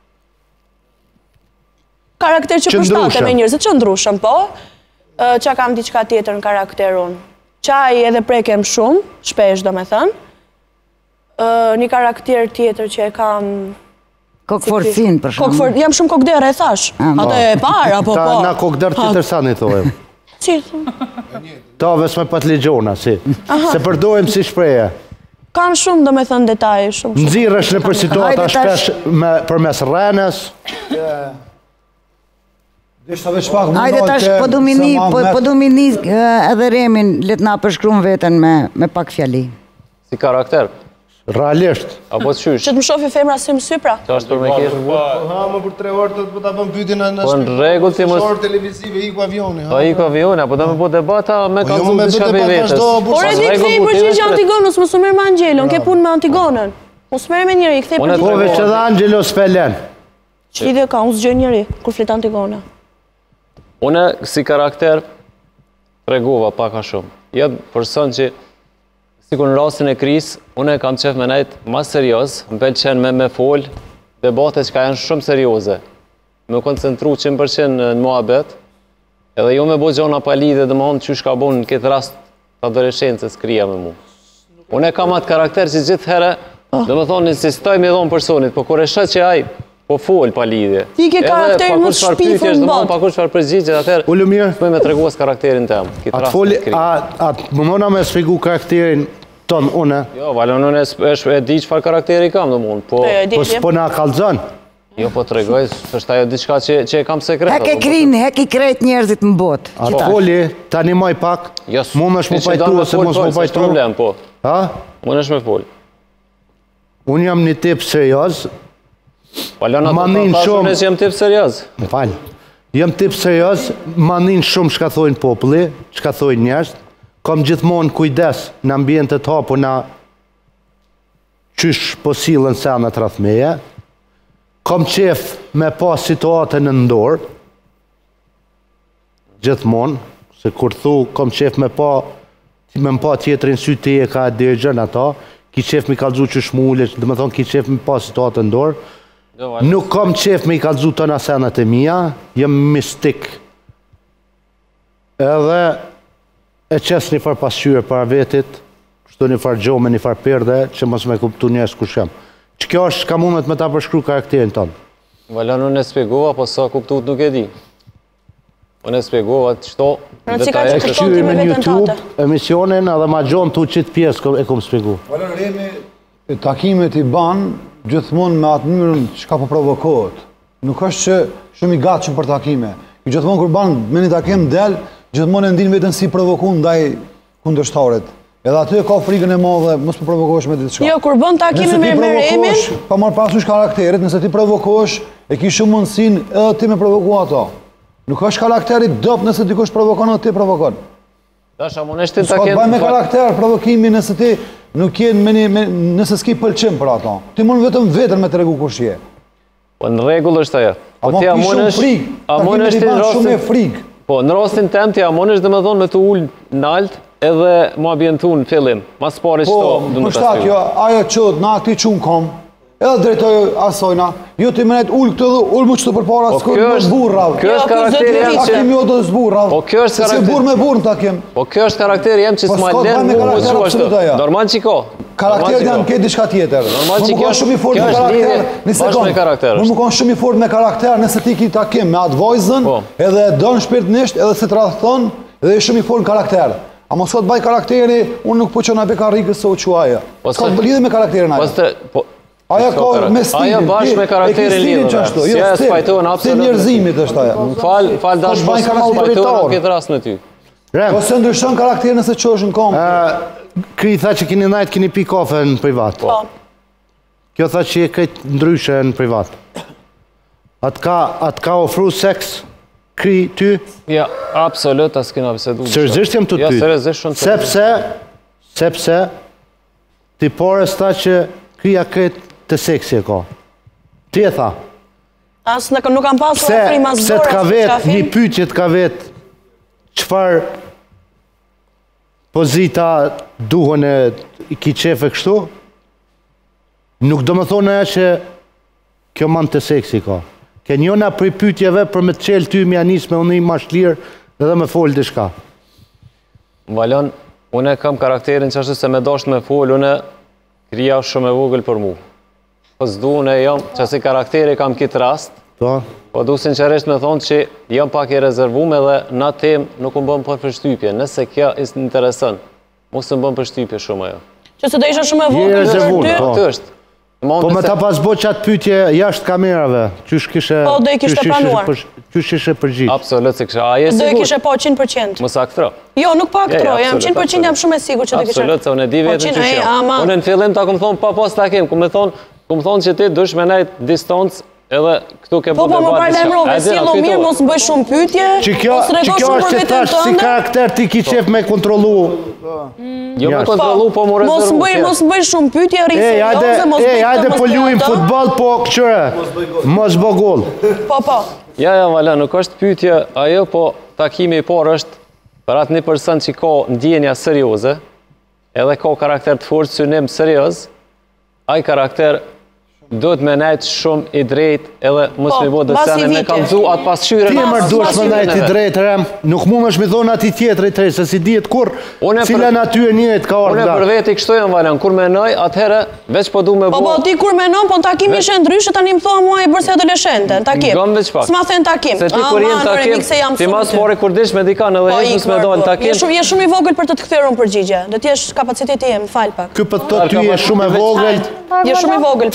karakter që përshtate me njërës, që ndrushëm, po, qa kam diçka tjetër në karakterun. Qaj edhe prekem shumë, shpesh do me thënë, një karakter tjetër që e kam... Kokforcin, për shumë. Jam shumë kokdere, e thash. Ate e para, po. Ta na kokder tjetër sa një thojmë. Si? Ta vesme pat ligjona, si. Se përdojmë si shpreje. Kam shumë, do me thënë, detaj. Nëzirësh në për situata shpesh për mes rrenës. Hajde tash, po du mini edhe Remin let na përshkrum veten me pak fjali. Si karakter? Realisht. Apo të qysh? Që të më shofi femra si më sypra. Qa është për me keshë? Ha, më për 3 orë të ta bëm pytin në Po në regull ti mos... shorë televizive, iku avioni. Po iku avioni, apo do me po debata me kalëzum të shka vetës. Por e di këthej përgjigje Antigonës, më sumer me Angelon, ke pun me Antigonën. Më sumer me njëri, këthej përgjigje. Po veç edhe Angelo s'pelen. Që ide ka, unë s'gjoj njëri, kur flet Antigona. Une si karakter tregova paka shumë. Jetë person që sikur në rastin e krisë, une kam qef me nejtë ma serios, më pëlqen me fol, debate që ka janë shumë serioze. Me koncentru 100% në muhabet, edhe jo me bo gjona pa lidhe dhe më honë që shka bo në këtë rast të adolescencës krija me mu. Une kam atë karakter që gjithë herë, dhe më thonë, insistoj me dhonë personit, po kur e shët që aj, po fol pa lidhje. Ti ke karakter më shpifur në botë. Pa kur shfar përgjigje, atëherë, pëj me treguas karakterin tem. Më mëna me sfigu karakterin tonë, une? Jo, valon, unë e di qëfar karakteri kam, dhe mund, po... Po s'po na kalzon? Jo, po të regoj, është ajo diçka që e kam sekret. Hek e krin, hek i krejt njerëzit në botë. Atë foli, ta një maj pak, mund është më pajtu ose mund është më pajtu. Problem, po. Ha? Mund është me fol. Unë jam një tip serioz. Palona të të thashun e që jam tip serioz. Më falë. Jam tip serioz, manin shumë shka thojnë populli, shka thojnë njerëz. Kom gjithmonë kujdes në ambientet hapu na qysh po silën senet rreth meje. Kom qef me pa situatën në ndorë, gjithmonë, se kur thu, kom qef me pa tjetërin sy të e ka dirgjën ata, ki qef me kalzu që shmule, dhe me thonë ki qef me pa situatën në ndorë, nuk kom qef me i kalzu të nasenet e mija, jem mistik, edhe e qes një farë pasqyre para vetit, kështu një farë gjome, një farë perde, që mos me kuptu njës ku shem. Që kjo është ka mundet me ta përshkru karakterin tonë? Valan, unë e spjegova, po sa kuptut nuk e di. Unë e spjegova të qëto detaje. E këshyri me YouTube, emisionin, edhe ma gjonë të qitë pjesë e kom spjegu. Valan, Remi, takimet i banë gjithmonë me atë mënyrën që ka po provokohet. Nuk është që shumë i gatshëm për takime. Gjithmonë kur banë me një takim del, gjithmonë e ndinë vetën si provokun ndaj kundërshtarit. Edhe aty e ka frikën e madhe, mos po provokohesh me diçka. Jo, kur bën takime me Emin, pa marr parasysh karakterit, nëse ti provokohesh, e ke shumë mundësinë edhe ti me provoku ato. Nuk është karakteri dop nëse dikush provokon atë ti provokon. Dasha, mund është ti takim. Ka bëj me karakter provokimi nëse ti nuk je nëse s'ke pëlqim për ato. Ti mund vetëm vetën me tregu kush je. Po në rregull është ajo. Po ti mund shumë frikë. Po në rastin tëm ti mund është domethënë me të ul nalt edhe më ambientu në fillim, mas pare që to du më të spjegu. Po, ajo qëtë, na këti qunë kom, edhe drejtoj asojna, ju të menet ullë këtë dhe ullë më qëtë për para, s'ko në zburrav. Kjo është karakteri jem që... Takim jo do zburrav, se si burë me burë në takim. Po, kjo është karakteri jem që s'ma lenë mu më që ashtë. Normal që ko. Karakteri jam këtë diçka tjetër. Normal që kjo është bashkë me karakter. Më konë shumë i fort me karakter nëse ti ki takim me atë vojzën, edhe donë shpirtnisht, edhe se të rathon, edhe shumë i fort në karakter. A mos ka të baj karakteri, unë nuk po që në beka rikës se o që aja. Ska të lidhe me karakterin aja. Aja ka me stilin. Aja bashkë me karakterin lidhe. Si aja spajtojnë absolut. Si njerëzimit është aja. Falë dash po spajtojnë në këtë rast në ty. Po se ndryshon karakterin nëse që është në kom. Kri tha që kini najtë kini pi kafe në privat. Kjo tha që je këtë ndryshe në privat. Atë ka ofru seks? Kri ty? Ja, absolut, asë kina bisedu. Sërëzisht jem të ty. Ja, sërëzisht shumë të ty. Sepse, ti porës ta që krija këtë të seksi e ka. Ti e tha. Asë nuk kam pasur e frima zborë. Se të ka vetë, një pyqet ka vetë, qëfar pozita duhen e ki qefe kështu, nuk do më thonë e që kjo man të seksi ka. Ke njona për i pytjeve për me të qelë ty me anis me unë i mashlirë edhe me folë të shka. Valon, une kam karakterin që është se me dosht me folë, une krija shumë e vogël për mu. Po s'du une jam që si karakteri kam kitë rast, po du sinqerisht me thonë që jam pak i rezervume dhe na tem nuk më bëm për shtypje. Nëse kja isë interesën, mu së më bëm për shtypje shumë ajo. Që se do isha shumë e vogël për ty? Po me ta pas bo qatë pytje jashtë kamerave, qysh kishe... Po, do i kishe pranuar. Qysh kishe përgjith? Absolut, se kishe, aje sigur. Do i kishe po 100%. Më saktro. Jo, nuk pa aktro, jam 100% jam shumë e sigur që do kishe... Absolut, se unë e di vetën që shumë. Unë në fillim ta këmë thonë pa pas takim, këmë thonë që ti dush me najtë distancë, edhe këtu ke po më parlemrove, si lo mirë, mos bëj shumë pytje, mos rego shumë për vetën tënde. Si karakter ti ki qef me kontrolu... Jo me kontrolu, po më rezervu. Mos bëj shumë pytje, rrisë doze, mos bëj këtë, ajde po luim futbol, po këqyre, mos bë gol. Po. Ja, Vala, nuk është pytje ajo, po takimi i por është për atë një person që ka ndjenja serioze, edhe ka karakter të fortë, synim serios, aj karakter do të me najtë shumë i drejt edhe mos me bo dësene me kam dhu atë pasqyre. Ti e mërë duesh me najtë i drejt, Rem, nuk mund është me thonë ati tjetëri të se si djetë kur, cila natyre njët ka orë. Unë e për veti kështu jam Valen, kur me nëj, atëherë, veç po du me bo... Po, ti kur me nëj, po në takim ishe ndryshë, tani më thua mua i bërse adoleshente, në takim. Gëmë veç pak. S'ma thënë takim. Se ti kur jenë takim, ti mas pori kur dish me dika në dhe heqës me dojnë takim. Je shumë i vogël për të të këthyrun përgjigje, dhe ti është kapaciteti jem, falë pak. Ky për të ty je shumë e vogël. Je shumë i vogël. Ti po i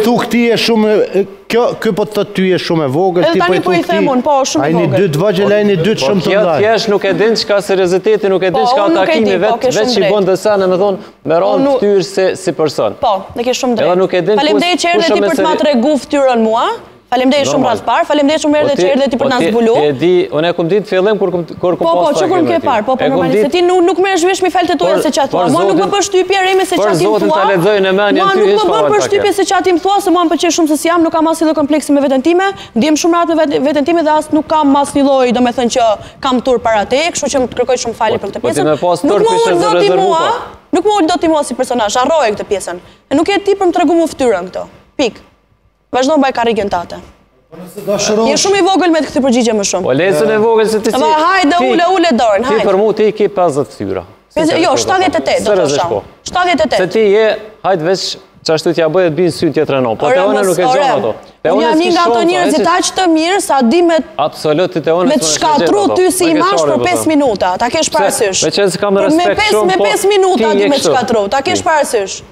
thu këti e shumë, kjo po të thotë ty e shumë e vogël, ti po i thu këti, a i një dytë vogël, a i një dytë shumë të ndaj. Thjesht nuk e din çka serioziteti, nuk e din çka takimi, veç i bën dësane, me thonë, me ranë ftyrë si person. Po, dhe ke shumë drejt. Faleminderit që erdhe ti për të ma tregu ftyrën mua. Faleminderit shumë radh parë, faleminderit shumë erdhe që erdhe ti për na zbulu. Ti e di, unë e kum ditë fillim kur kum pas që kur më ke parë, po normalisht se ti nuk merresh vesh me fjalët tuaja se çfarë thua. Mua nuk më bën shtypje rreme se çfarë ti thua. Zotin ta lexoj në mendjen ty hiç. Mua nuk më bën shtypje se çfarë ti më thua, se mua më pëlqen shumë se si jam, nuk kam asnjë lloj kompleksi me veten time, ndjem shumë rahat me veten time dhe as nuk kam asnjë lloj, domethënë që kam tur para te, kështu që më kërkoj shumë falje për këtë pjesë. Nuk më ul dot ti mua si personazh, harroje këtë pjesën. E nuk je ti për më tregu mua ftyrën këto. Pik. Vazhdo mbaj karrikën tate. Je shumë i vogël me të këtë përgjigje më shumë. Po lecën e vogël se ti si... Hajde, ule dorën, hajde. Ti për mu ti ki 50 ftyra. Jo, 78, do të sham. 78. Se ti je, hajde veç, qashtu t'ja bëhet binë sy t'jetë renon. Po te one nuk e gjonë ato. Unë jam një nga ato njerëzit aq të mirë sa di me... Absolut, ti te one me të shkatru ty si imash për 5 minuta. Ta kesh parasysh. Me qenë se kam respekt shumë, me 5 minuta di me të shkatru. Ta kesh parasysh.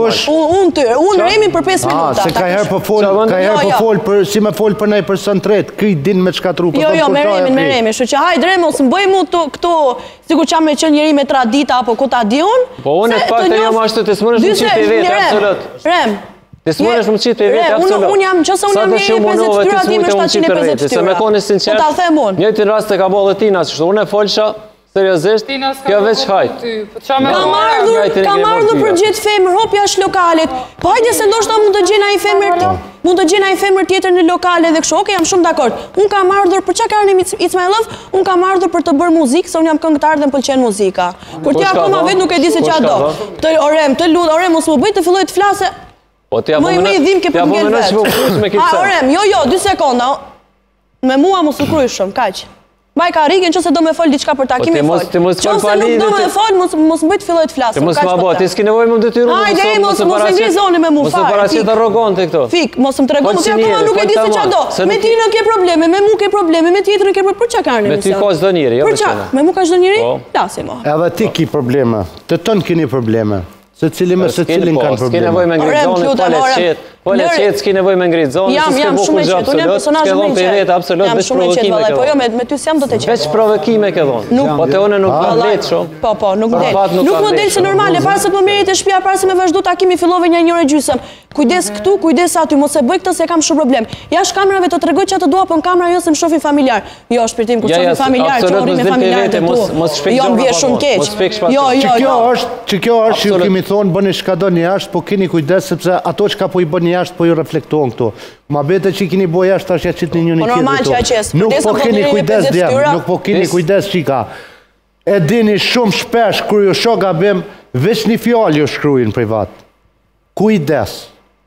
Unë Remi për 5 minuta. Se ka herë po fol, si me fol për nej person tret, këj din me qkatru për Jo, me Remi, shu që hajde Remi, ose më bëj mu këtu, sikur që me qenë njëri me tradita, apo ku ta di unë. Po unë e të fakte jam ashtu, të smërësh më qitë për vetë, absolut. Rem. Të smërësh më qitë për vetë, absolut. Unë jam, qëse unë jam njëri 50 ftyra, ti me 750 ftyra. Se me koni sinqert, njëjtin rast të ka bo dhe tina, që unë e folësha, seriozisht, kjo veç hajt. Kam ardhur për gjithë femër, hopja është lokalet. Po hajde se ndoshta mund të gjena i femër tjetër në lokale dhe kështu. Oke, jam shumë dakord. Unë kam ardhur, për çka kanë It's My Love, unë kam ardhur për të bërë muzikë, se unë jam këngëtar dhe më pëlqen muzika. Kur ti akoma vetë nuk e di se çfarë do. Orem, të lut, Orem, mos më bëj të filloj të flasë. Më i dhim ke për ngel vetë. Orem, jo, 2 sekonda. Me mua mos u kryj shumë, kaq. Mbaj karrikën nëse do me fol diçka për takimin fol. Nëse nuk do me fol, mos bëj të filloj të flasë. Mos ma bëj, ti s'ke nevojë më detyru. Hajde, mos ngrizoni me mua fare. Mos paraqet arrogante këto. Fik, mos më tregon, ti akoma nuk e di se çfarë do. Me ti nuk ke probleme, me mua ke probleme, me tjetrin ke probleme. Për çka kanë? Me ty ka çdo njeri, jo për çka? Me mua ka çdo njeri? Flasim. Edhe ti ke probleme. Të ton keni probleme. Se cilin kanë probleme. S'ke nevojë me ngritë zonën, po le qetë, s'ke nevojë me ngritë zonën, jam shumë qetë, unë jam personazh shumë i qetë. Jam shumë i qetë, po jo, me ty s'jam do të qetë. Veç provokime ke dhonë, po te one nuk ka letë shumë. Po, nuk del. Nuk më del se normale, para se të më merrit e shtëpia, para se me vazhdu takimi fillove një orë gjysmë. Kujdes këtu, kujdes aty, mos e bëj këtë se kam shumë problem. Jashtë kamerave të tregoj çfarë të dua, po në kamera jo se më shohin familjar. Jo, shpirtim kur shohin familjar, çorin me familjarët e tu. Jo, më vjen shumë keq. Jo. Kjo është, ju kemi thonë bëni çka doni jashtë, po keni kujdes sepse ato çka po i bëni jashtë po ju reflektohen këtu. Ma bete që keni bërë jashtë tash ja çit në njëri tjetër. Nuk po keni kujdes djem, nuk po keni kujdes çika. E dini shumë shpesh kur ju shoh gabim, veç një fjalë ju shkruajnë privat. Kujdes.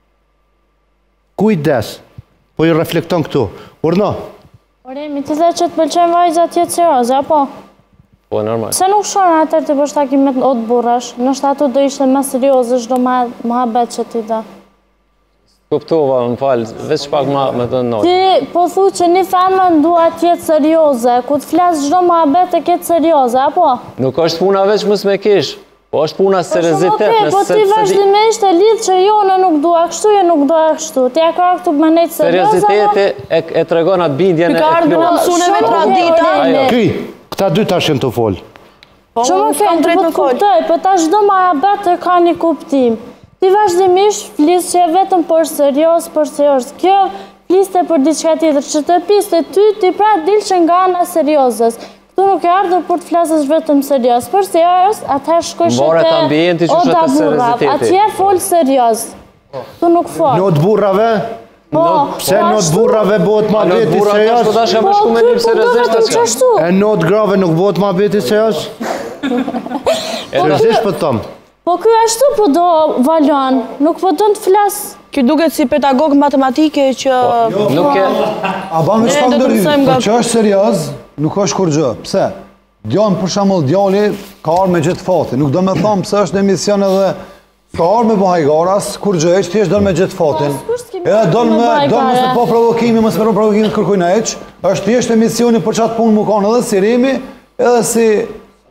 Kujdes. Po ju reflekton këtu. Urno. Oremi, ti dhe që të pëlqen vajzat jetë serioze, apo? Po, normal. Se nuk shonë atër të bësh takimet o të burrash, nështë ato do ishte më serioze, shdo muhabet që ti da. Kuptova, më falë, veç pak me të nëjë. Ti po thu që një femën duhet jetë serioze, ku të flasë shdo muhabet e ketë serioze, apo? Nuk është puna veç mësë me kishë. Po është puna seriositet. Po ti vazhdimisht e lidh që jo në nuk dua kështu, jo nuk dua kështu. Ti e ka këtu më nejtë serioze. Seriositeti e tregon atë bindjen e plotë. Pikardë në mësuneve tradita. Këta dy ta shenë të folë. Që më kënë të të kuptoj, për ta shdo ma abet e ka një kuptim. Ti vazhdimisht flisë që e vetëm për serios. Kjo fliste për diçka tjetër, që të piste ty pra dilë që nga ana seriozës. Tu nuk e ardhur për të flasësh vetëm serios, për serios, atëherë shkojshë te Oda Burrav, atje folë serios. Tu nuk folë. Not burrave? Pse not burrave bëhet ma veti serios? Po, këtë qështu. E not grave nuk bëhet ma veti serios? Seriosisht për tëmë. Po kjo ashtu po do, Valon, nuk po do të flasë. Kjo duket si pedagog matematike që... Nuk e... A banë që të ndërry, për që është serios, nuk është kur gjë. Pse? Djallë për shamull djalli ka arë me gjithë fati. Nuk do me thonë pëse është në emision edhe ka arë me bëhajgaras, kur gjë eqë, ti është do me gjithë fatin. Edhe do mësë po provokimi, mësë me provokimi të kërkujnë eqë, është ti është emisioni për qatë punë më kanë edhe si Remi, edhe si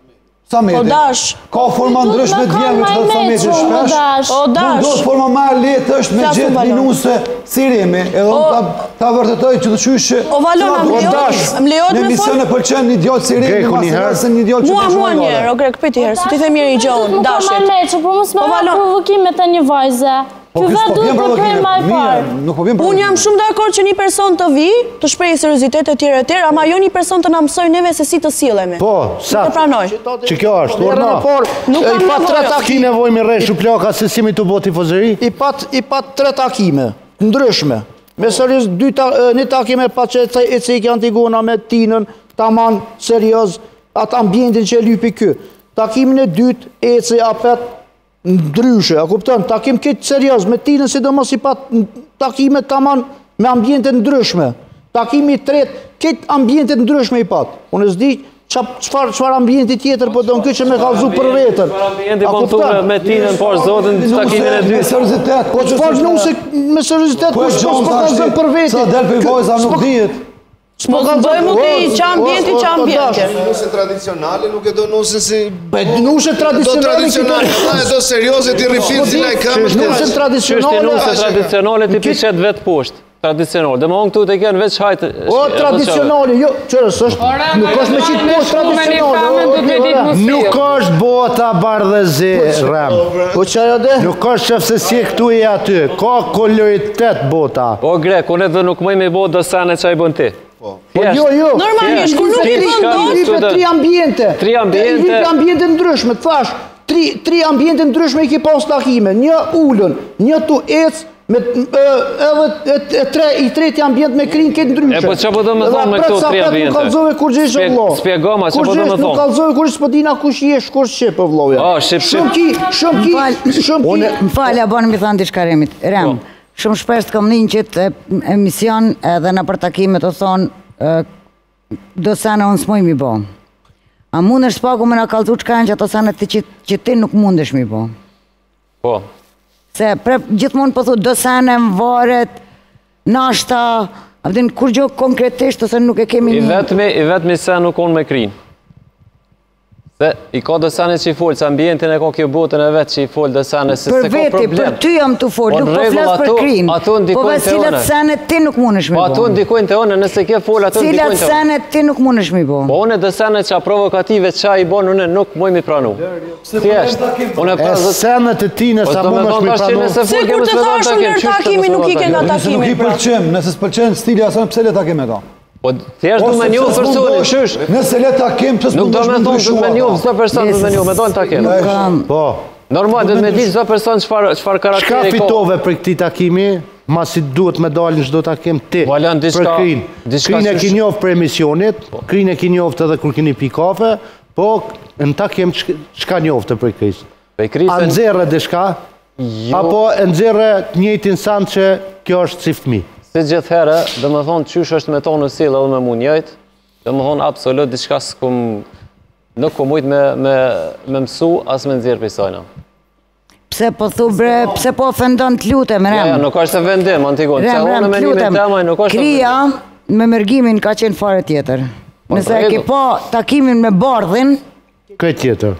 Sameti. O dash. Ka forma ndryshme djemit dhe Sameti shpesh. O dash. Nuk do forma ma letë është me gjithë minuse si Remi, edhe ta vërtetoj që të qyshë. O Valon, më lejohet me në emision e pëlqen një djallë si Remi, masë një djallë që Mua njerë, o Grek, piti herë, se ti the mirë i gjohën, dashit. Po mos me marrë provokimet e një vajze. Kjo vetë duhet të kërë ma i parë. Unë jam shumë dakord që një person të vi, të shprej seriozitet e tjere, ama jo një person të na mësoj neve se si të sillemi. Po, sa? Që kjo është, urna. Nuk kam nevojë. Ki nevoj me reshu ploka se si mi të bo tifozëri? I pat 3 takime, ndryshme. Me serios, një takime pa që e cekë Antigona me Tinën, taman serios, atë ambientin që e lypi kë. Takimin e dytë, e që apet ndryshe, a kupton, takim këtë serios, me Tinën si do mos i pat takime taman me ambientet ndryshme. Takimi tretë, këtë ambientet ndryshme i pat. Unë e zdi, qëfar ambienti tjetër, po do në këtë që me kalzu për vetër. Qëfar ambienti po të me Tinën, por zotën, takimin e dytë. Me seriositet. Po qëfar nuse me seriositet, po qëfar po kalzu për vetër. Sa del për vojza nuk dihet. S'po bëjmë ti që ambienti. Nuse tradicionale nuk e do nuse si... Nuse tradicionale... Do serioze ti rifil si laj kamë. Nuse tradicionale... Nuse tradicionale ti pishet vetë poshtë. Tradicionale. Dhe më onë këtu të kënë veç hajtë... O, tradicionale, jo, qërës është... Nuk është me qitë poshtë tradicionale. Nuk është bota bardhëzi, Rem. Po qaja dhe? Nuk është që fse si këtu e aty. Ka koloritet bota. O, Grek, unë edhe nuk mëj me bo dësane që a i bën ti. Jo. Normalisht, kur nuk i bëndon... Tri ambiente. Tri ambiente ndryshme, të thash. Tri ambiente ndryshme i ki pas takime. Një ullën, një tu ecë, edhe i treti ambient me krinë këtë ndryshme. E po që po do me thonë me këto tri ambiente? Nuk kalzove kur gjithë që vlo. Spjegoma, që po do me thonë? Nuk kalzove kur gjithë s'pëdina ku shjesh, kur shqipë vloja. Shumë ki. Më falë, abonë mi thonë diçka Remit. Rem, shumë shpesh të kam një qëtë emision edhe në për takimet o thonë do sana unë s'moj mi bo. A mund është paku me në kalzu qkajnë që ato sana që ti nuk mund është mi bo. Po. Se gjithmonë po thu do sana më varet, nashta, kur gjo konkretisht ose nuk e kemi një... I vetëmi se nuk onë me krinë. Se i ka dësane që i folë, që ambientin e ka kjo botën e vetë që i folë dësane, se se ka problem. Për veti, për ty jam të folë, nuk po flasë për krinë. Po ve cilat sene ti nuk mund është mi bo. Po ato ndikojnë të one, nëse ke folë, ato ndikojnë të one. Cilat sene ti nuk mund është mi bo. Po une dësane që a provokative që a i bon, une nuk moj mi pranu. Thjesht. E senet e ti nësa mund është mi pranu. Se kur të thash unë takimi, nuk i ke nga takimi. Nuk i pëlqem, nëse s'pëlqen stili asën pëse le takim e ta. Po thjesht du me njohë personin, shysh. Nëse le takim, pëse nuk do me thonë du me njohë, zdo person du me njohë, me do në takim. Po. Normal, du me di zdo person qëfar karakteri ka. Shka fitove për këti takimi, ma si duhet me dalë në shdo takim ti, për krinë. Krinë e ki njofë për emisionit, krinë e ki njofë edhe kur kini pi kafe, po në takim qka njofë për krisë. A nëzirë dhe shka, apo nëzirë njëjtin sanë që kjo është si fëmi. Si gjithë herë, dhe më thonë qysh është me tonë në silë edhe me mu njëjtë, dhe më thonë absolut diçka nuk ku mujtë me mësu as me nëzirë për sajna. Pse po thu bre, pse po ofendon të lutem, Rem? Ja, nuk është të vendim, Antigon, që unë me një me temaj nuk është të vendim. Kria me mërgimin ka qenë fare tjetër. Nëse e ki po takimin me bardhin... Këtë tjetër.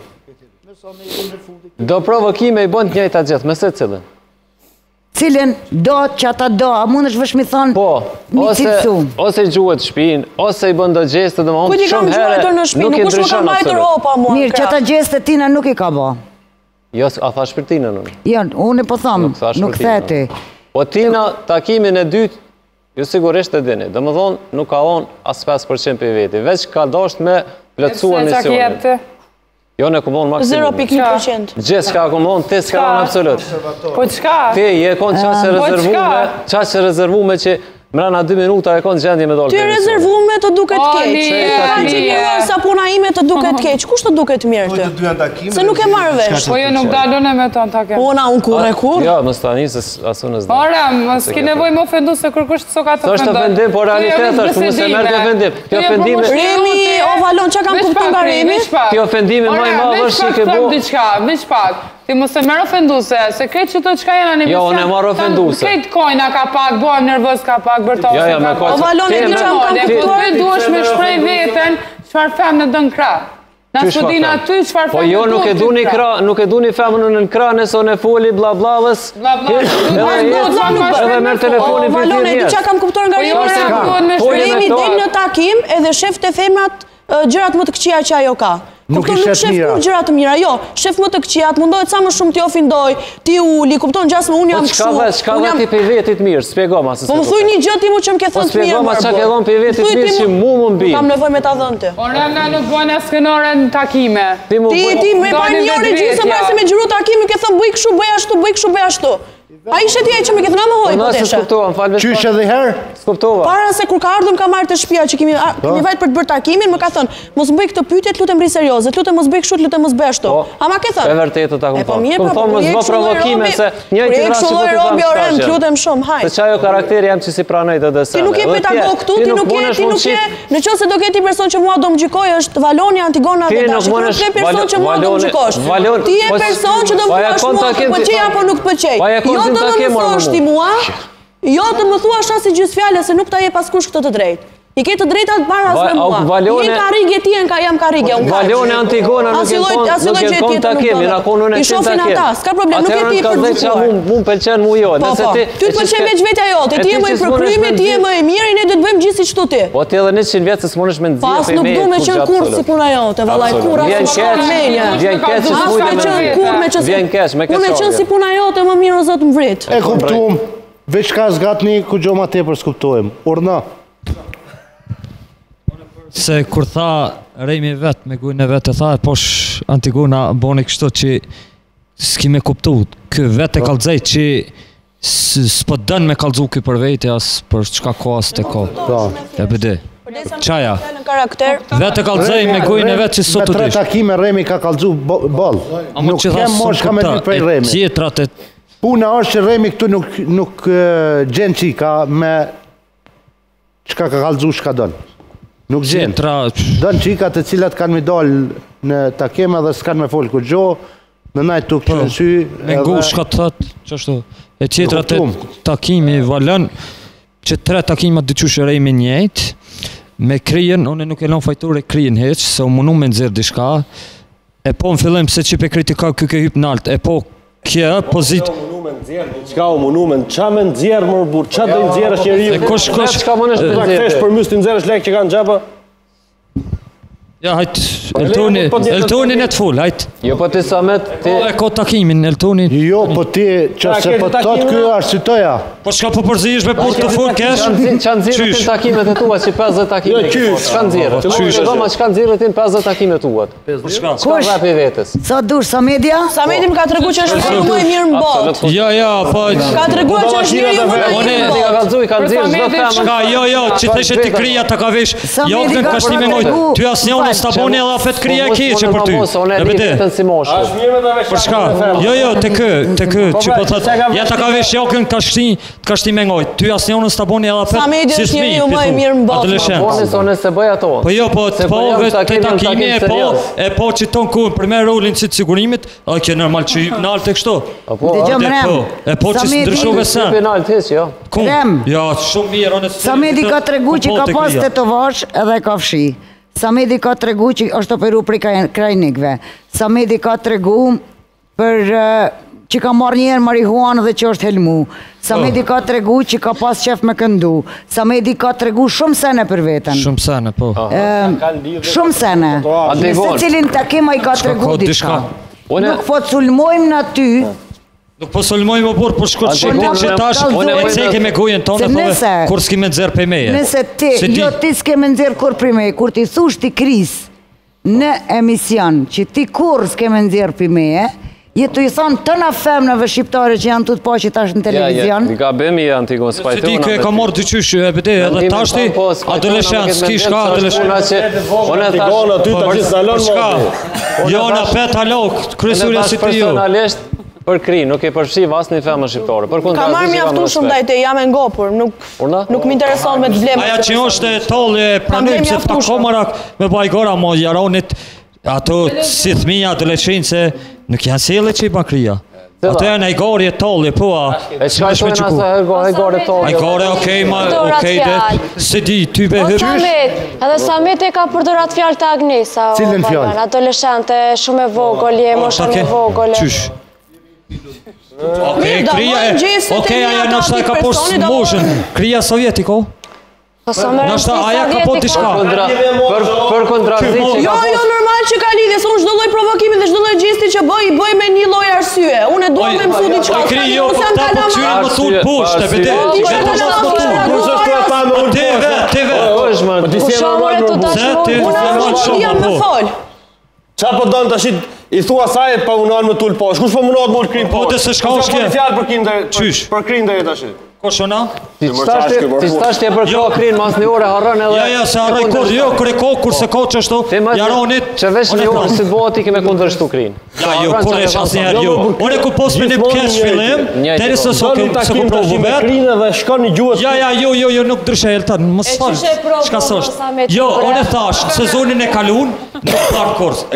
Do provokime i bënd njëjta gjithë, me se cilën? Cilën do që ata do, a mund është vëshmi thonë një cilësu. Ose i gjuhet shpinë, ose i bëndo gjeste dhe më onë shumë herë, nuk i ndryshon absolut. Mirë, që ata gjeste tina nuk i ka bo. Jo, a thash për tina nënë? Jo, unë i po thamë, nuk theti. Po tina, takimin e dytë, ju sigurisht e dini, dhe më thonë, nuk ka onë as 5% për veti, veç ka dasht me plëtsua misionin. Jo, ne këmonë maksimum. 0.1%. Gjithë s'ka këmonë, ti s'ka në absolut. Po qka? Ti je konë qaqë rezervume që mrena 2 minuta e konë gjendje me dollë. Ty rezervume të duket keq. Ka qenjuar sa puna ime të duket keq. Kush të duket mirë të? Se nuk e marrë vesh. Po jo nuk dalone me tonë takim. Po na unë kur. Jo, më stani se asu në zdaj. Ora, më s'ki nevoj më ofendu se kërkush të soka të ofendoj. Së është ofendim, po realitet është, mu se mërë të ofendim. Ti ofendime... Remi, o Valon, që kam kuptu nga Remi? Ti ofendime maj madhë është që ke bo... Veç pak, ti mu se mërë ofenduse, se krejt që të qka jena një jo, unë e marë ofenduse. Krejt kojna ka pak, bohem nervës ka pak, bërtosë ka pak. O Valon, e di që kam kuptuar. Po duesh me shprej veten, qëfar fem në dënë kra. Na s'pëdina ty çfarë po jo nuk e duni femën në ekran e son e foli bla blavës. Edhe merr telefonin për Valone, ti çka kam kuptuar nga Remi del në takim edhe shef te femrat gjërat më të këqija që ajo ka. Nuk i shef mira. Kur gjërat të mira, jo, shef më të këqija, të mundohet sa më shumë ti ofendoj, ti uli, kupton gjasmë unë jam kështu. Çka dha ti për vetit mirë, s'pjego ma se. Po më thuj një gjë ti mu që më ke thënë të mirë. S'pjego ma çka ke dhënë për vetit mirë që mu më mbi. Kam nevojë me ta dhënë ti. Ora nga nuk bën as skenore në takime. Ti me pa një orë gjysmë para se me xhiru takimi ke thënë bëj kështu, bëj ashtu, bëj kështu, bëj ashtu. A ishe ti ai që më ke thënë më hoj po desha. Qysh edhe herë? S'kuptova. Para se kur ka ardhur ka marrë të shtëpia që kemi vajt për të bërë takimin, më ka thënë, mos bëj këtë pyetje, lutem rri serioze, lutem mos bëj kështu, lutem mos bëj ashtu. A ma ke thënë? E vërtetë ta kuptoj. Po thonë mos bë provokime se një që rasti po të lutem shumë, haj. Se çajo karakteri jam që si pranoj të desë. Ti nuk je pedagog këtu, ti nuk je, në qoftë se do ketë person që mua do më gjykoj është Valoni, Antigona dhe Dashi. Ti nuk je person që mua do më gjykosh. Ti je person që do më thuash mua të pëlqej apo nuk pëlqej. Jo do të më thosh ti mua, jo të më thuash as si gjys fjalë se nuk ta jep askush këtë të drejtë. I ke të drejta të para as me mua. Je karrige ti, jam karrige, unë. Valone Antigona nuk e kon takimin, ako nuk e i shohin ata, s'ka problem, nuk e ti për gjykuar. Mu pëlqen mu jo. Ty të pëlqen veç vetja jote, ti je më i përkrymi, ti je më i mirë, ne do të bëjmë gjithë siç tu ti. Po ti edhe 100 vjet se s'mundesh me nxjerr pas nuk du me qenë kurrë si puna jote, vallai kurrë as më menja. Vjen keq se vjen keq, me keq. Unë qen si puna jote më mirë o zot mvrit. E kuptuam. Veç ka zgatni ku gjo ma tepër s'kuptojmë. Urna. Se kur tha Remi vetë me gujnë e vetë e tha, posh Antigona boni kështu që s'ki me kuptu. Kë vetë e kalzej që s'po dënë me kalzu kë për vejtë, as për çka ko as të ko. E bëde. Qaja. Vetë e kalzej me gujnë e vetë që sot të dish. Me 3 takime Remi ka kalzu bol. Nuk kem mosh ka me dy prej Remi. Tjetrat e... Puna është që Remi këtu nuk gjenë qika me qka ka kalzu shka dënë. Nuk gjenë. Dënë qikat e cilat kanë mi dalë në takeme dhe s'kanë me folë kur gjo, në najtë tuk që në sy. Me ngu shka të thëtë, qështu. E tjetrat e takimi valën, që 3 takimat dyqysh Remi njejtë, me kryen, unë nuk e lën fajtur e kryen heq, se u munu me nëzirë dishka, e po në fillim se që pe kritika kjo ke hyp nalt, e po kje pozit... Qka u monument, qa me nëzjerë mërë burë, qa do nëzjerë është njeri ju? Qka më nështë të këtesh për mësë të nëzjerë është lekë që kanë gjaba? Ja, hajtë, Eltoni në të full, hajtë. Jo, po ti Samet, ti... E ko takimin, Eltoni. Jo, po ti, që se po të thotë kjo arsitoja. Po shka po përzish me për të full kesh? Qa nëzirë të takimet e tua që 50 takimet? Jo, qysh? Shka nëzirë? Qka nëzirë të 50 takimet tuat? Qka rap i vetës? Sa dush, Samedia? Samedi më ka të regu që është njëri më i mirë në botë. Ja, po... Ka të regu që është njëri më i mirë në botë. Sta boni edhe afet krija e keqe për ty. E bide. Për shka? Jo, të kë, që po thëtë, ja ta ka vesh jakën të ka shti me ngojt. Ty asë njënë sta boni edhe afet Samedi është njëri ju më i mirë në botë. Boni se bëj ato. Po jo, po të po të takimi e po që tonë ku për me rolin si të sigurimit, a kje normal që në altë e kështu. E po që së ndryshove sen. Ja, shumë mirë. Samedi ka të regu që ka pas të të vash edhe ka fshi. Samedi ka të regu që është operu për krajnikve. Samedi ka të regu për që ka marrë njerë marihuanë dhe që është helmu. Samedi ka të regu që ka pas qef me këndu. Samedi ka të regu shumë sene për vetën. Shumë sene, po. Shumë sene. Nëse cilin takima i ka të regu diçka. Nuk po të sulmojmë në ty. Nuk po sulmojmë por shkot që tash e ceke me gujën tonë dhe kur s'ki me nëzirë për meje. Nëse ti, jo ti s'ke me nëzirë kur për meje, kur ti thush ti Kris në emision që ti kur s'ke me nëzirë për meje, jetu i thonë të na femnëve shqiptare që janë të të po që tash në televizion. Nga bemi e Antigona s'pajtona. Se ti ka marrë dyqysh e bide edhe tashti, adolescent, s'ki shka adolescent. Antigona, ty të gjithë salon më. Jo, në pet halok, kryesurja si ti ju. Për kri, nuk e përfshi vas një femë shqiptare. Ka marrë mjaftu shumë dajte, jam e ngopur, nuk m'intereson me të vlemë. Aja që është e tollë e pranim se të komarak me bajgora mo jaronit, ato si thmija, adolescense, nuk janë sele që i bakria. Atë janë ajgari e tolli, po a. E çka thonë asa ajgari e tolli? Ajgari, okej, det. Se di, ty be hyr. Edhe Samit e ka përdor atë fjalë të Agnesa. Cilën fjalë? Adoleshente, shumë e vogël, moshën e vogël. Qysh? Okej, aja nështë ka poshtë moshën. Kria sovjetiko? Nështë aja ka po t'i shka. Për kontrazit që ka Jo, normal që ka lidhje, se unë çdo lloj provokimi dhe çdo lloj gjesti që bëj me një lloj arsye. Unë dua me mësu diçka. Kri, jo, ta po qyre më thunë poshtë, e vete. Qa po donë të ashit, i thua saj pa unan më tullë poshtë, kush po munat më krim poshtë? Po të se shka është kje? Për krim dhe jetë ashit. Ko shona? Ti qëtash të e përko krinë mas një ore harën edhe... Ja, se harën kur, jo, kërë ko, kurse ko që është to, jaronit... Që vesh një orë si të bëha ti keme kundrështu krinë. Ja, jo, kur e shas njerë, jo. One ku pos me një kesh fillim, deri se so ku provu vetë. Ja, jo, nuk dryshe e lëtan, më sfalë, shka sështë. Jo, one thash, sezonin e kalun, nuk parë kurs.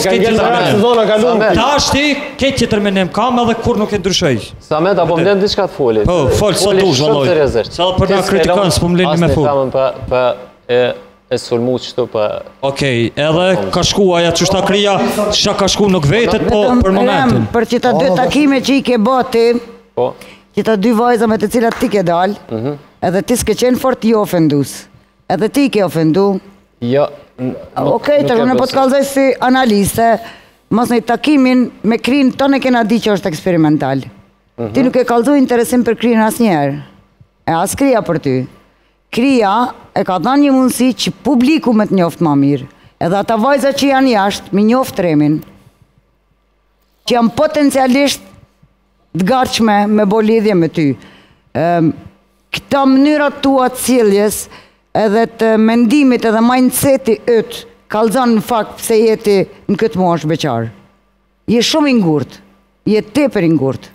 Ta është ti, ketë tjetër me nem kam edhe kur nuk e ndryshej. Samet, apo mlen diçka të folit? Po, folë sa dush, vëlloj. Sa për nga kritikanë, s'po mleni me folë. E sulmu qëtu për... Okej, edhe ka shku aja që shta kria, që ka shku nuk vetet, po për momentin. Për që ta dy takime që i ke bati, që ta dy vajza me të cilat ti ke dal, edhe ti s'ke qenë fort i ofendus. Edhe ti ke ofendu. Jo. Okej, të në po të kalzoj si analiste, mos në i takimin me krinë tonë e kena di që është eksperimental. Ti nuk e kalzu interesim për krinë as njerë. E as kria për ty. Kria e ka dhanë një mundësi që publiku me të njoftë ma mirë. Edhe ata vajza që janë jashtë, me njoftë remin. Që janë potencialisht të garqme me bo lidhje me ty. Këta mënyrat tua të ciljes edhe të mendimit edhe mindseti ytë kalzan në fakt pëse jeti në këtë mosh beqarë. Je shumë i ngurt, je tepër i ngurt.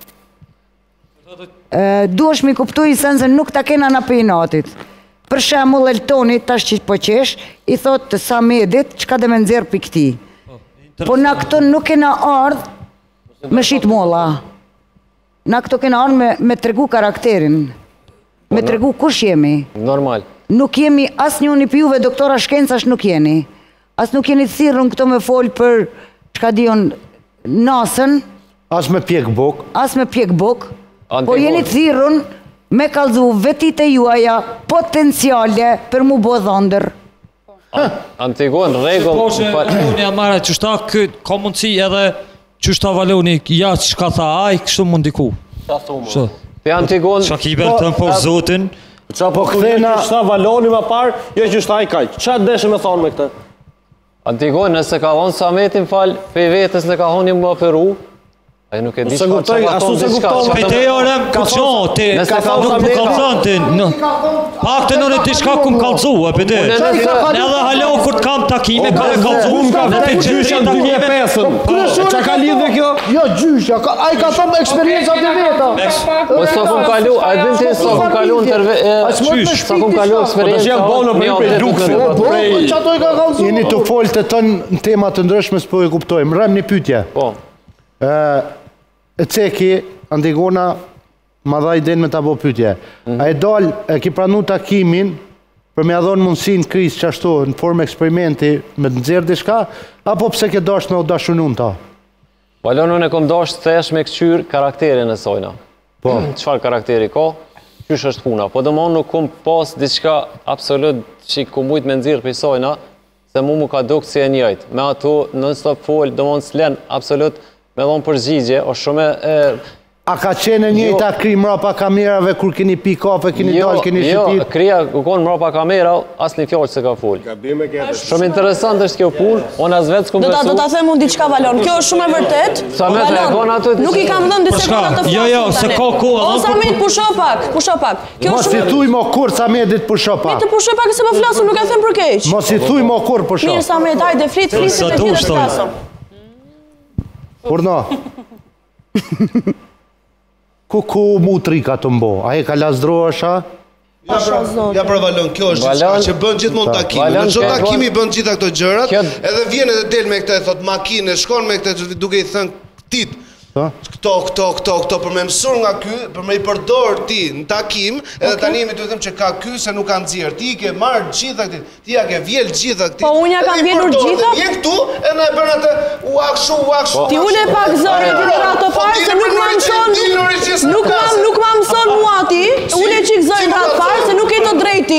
Duesh mi kuptu i sen se nuk ta kena në pejnatit. Për shemull Eltoni, tash që po qesh, i thot të Samedit, që ka dhe me nëzirë për këti. Po na këto nuk kena ardhë me shqit molla. Na këto kena ardhë me tregu karakterin. Me tregu kush jemi. Normal. Nuk jemi as njoni për juve, doktora shkencash nuk jeni. As nuk jeni të thirrën këto me folë për, që ka dion, nasën. As me pjek buk. As me pjek buk. Po jeni të thirrën me kalzu vetit e juaja potenciale për mu bo dhëndër. Antigon, regull... Po që unë amare që shta ka mundësi edhe që shta valoni, ja që ka tha aj, kështu mund diku. Pe Antigon... Qa ki belë të në po zotin. Qa po këthena... Që shta valoni ma parë, jo që shta aj kaj. Qa deshe me thonë me këte? Antigon, nëse ka honë Sametin falë, pe vetës në ka honë një më peru, a nuk e di që ka thonë diçka. Te orem kuqon, te nuk më kalzon te. Pak të nënë ti shka ku më kalzu, e pëte. Edhe halo kur të kam takime, ka me kalzu. Në të gjysha në 2005. Qa ka lidhe kjo? Jo, gjysha, a i ka thëmë eksperiencat e veta. Po sa kum kalu, a din ti sa kum kalu në tërve... Qysh? Sa kum kalu eksperiencat... Jeni të folë të tënë në temat të ndryshme s'po e kuptojmë. Rëm një pytje. E ceki, Antigona, ma dha i den me të abo pytje. A e dal, e ki pranu takimin, për me adhonë mundësin Kris që ashtu, në formë eksperimenti, me të nëzirë dishka, apo pse ke dasht me o dashunun ta? Balon, unë e kom dasht thesh me këqyr karakterin e sojna. Qfar karakteri ka? Qysh është puna? Po dëmon nuk kom pas diçka absolut që ku mujt me nëzirë për sojna, se mu ka dukë si e njëjt. Me ato, non-stop fol, dëmon s'len absolut me dhonë përgjigje, o shumë e... A ka qenë njëjta kri mrapa kamerave kur keni pi kafe, keni dalë, keni shëtit? Jo, kria u konë mrapa kamera, asë një fjallë që se ka full. Shumë interesant është kjo pull, unë as vetë s'kom besu... Do ta them unë diçka Valon, kjo është shumë e vërtet. Valon, nuk i kam dhënë disa sekunda të flasë. Jo, se ka ku... O, Samit, pusho pak. Mos i thuj mo kur Samedit pusho pak. Mi të pusho pak se më flasëm, nuk e them për keq. Mos i thuj mo kur pusho. Mirë, Samit, hajde, flisim të tjere të flasëm. Kurno? Ku mu trika të mbo? A e ka lasdroasha? Ja pra Valon, kjo është diçka që bën gjithmonë takimi. Në çdo takimi bën gjitha këto gjërat, edhe vjen edhe del me këtë e thot makinë, shkon me këtë duke i thënë tit. Këto, për me mësur nga ky, për me I përdor ti në takim, edhe tani me të them që ka ky se nuk kanë nxjerr. Ti ke marrë gjitha këti, ti ja ke vjel gjitha këti. Po unë ja kam vjelur gjitha? Vjen këtu, e na e bën atë uakshu. Ti ule pak zërin ti në ato parë se nuk ma mëson mua ti. Ule qik zërin ato parë se nuk e të drejti.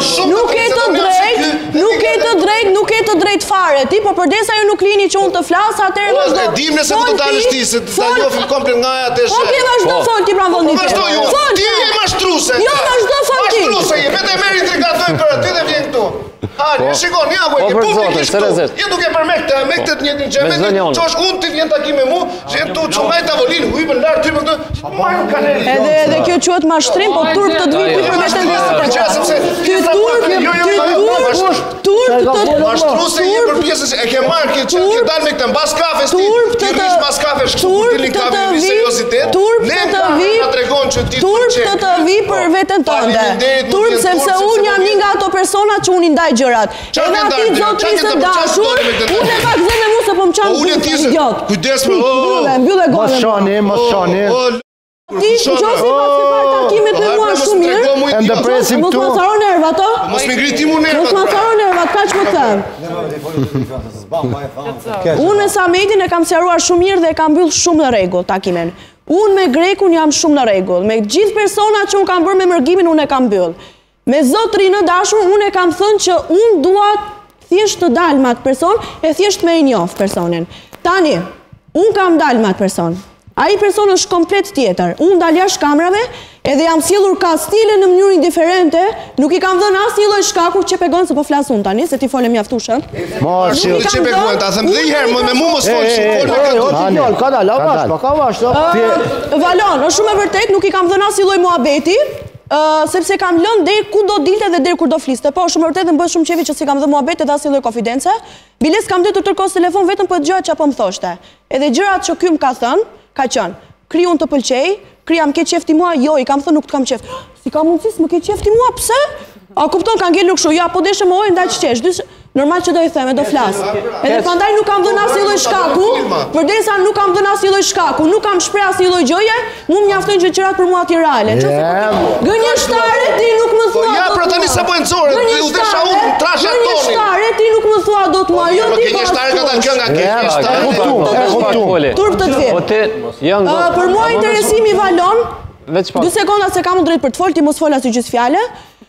Nuk e të drejt fare ti, po përdesa ju nuk lini që unë të flasë, atërë vazhdo. E dim nëse të dalësh ti, se të njofim komplet nga aja të Po ti vazhdo fol ti pra vëndit. Vazhdo ju, ti je mashtruse. Jo, vazhdo fol ti. Mashtruse je, vete meri të regatoj për aty dhe vjen këtu. Hajde, shikon, ja ku e ke publikisht këtu. Je duke për me këtë të njëtë një gjë, qosh unë të vjen takim me mu, që jenë tu që maj tavolinë, hujbën lartë, hujbën këtë, marë në kaneri. Edhe kjo quhet mashtrim, po turp të dvi për vetën Mashtruse je për pjesës e ke marrë që ke dalë me këtë mbas kafes ti, ti rish mbas kafes kështu kur ti ka me seriositet, ne nga tregon që ti turp të vi për vetën tënde. Turp sepse unë jam një nga ato persona që unë I ndaj gjërat. Edhe ati zotërisë të dashur, unë e pak zënë mu se po më qanë idiot. Kujdes me mbyllë e gome. Mos shani. Ti në qo si pas ke parë takimet me mua shumë mirë, mos ma tharo nerva to. Mos mi ngrit ti mu nerva. Mos ma tharo nerva, ka që më them. Unë me Samedin e kam sqaruar shumë mirë dhe e kam mbyll shumë në rregull takimin. Unë me Grekun jam shumë në rregull. Me gjithë personat që unë kam bërë me mërgimin, unë e kam mbyll. Me zotrin në dashur, unë e kam thënë që unë dua thjesht të dalë me atë person, e thjesht me I njoh personin. Tani, unë kam dalë me atë person. Ai person është komplet tjetër. Unë dal jashtë kamrave, edhe jam sjellur ka stile në mënyrë indiferente, nuk I kam dhënë asnjë lloj shkaku që pegon se po flas unë tani, se ti fole mjaftueshëm. Mos ti çe pegon, ta them dhe një herë me mua mos fol shumë. Ka dal, ka vash. Valon, është shumë e vërtet, nuk I kam dhënë asnjë lloj muhabeti. Sepse kam lënë deri ku do dilte dhe deri kur do fliste. Po, shumë vërtet më bëj shumë qefi që si kam dhënë muhabet edhe asnjë lloj konfidence. Biles kam dhënë të tërkos telefon vetëm për të gjërat që apo më thoshte. Edhe gjërat që ky më ka thënë, ka qenë, Kri unë të pëlqej, Kri jam ke qefti mua, jo, I kam thënë nuk të kam qeft. Si ka mundësi s'më ke qefti mua, pse? A kupton ka ngelur kështu, ja, po deshe më ojë ndaj qesh, normal që do I them, do flas. Edhe prandaj nuk kam dhënë asnjë lloj shkaku, përderisa nuk kam dhënë asnjë lloj shkaku, nuk kam shpreh asnjë lloj gjëje, mua më mjaftojnë që gjërat për mua të reale. Gënjeshtare ti nuk më thua. Ja, pra tani sa po e nxorë, u desha unë trashë tonin. Gënjeshtare ti nuk më thua dot mua, jo ti. Gënjeshtare ka dalë kënga gënjeshtare. Turp të dvi. Për mua interesimi Valon, 2 sekonda se kam drejt për të fol, ti mos fol asnjë gjë fjalë.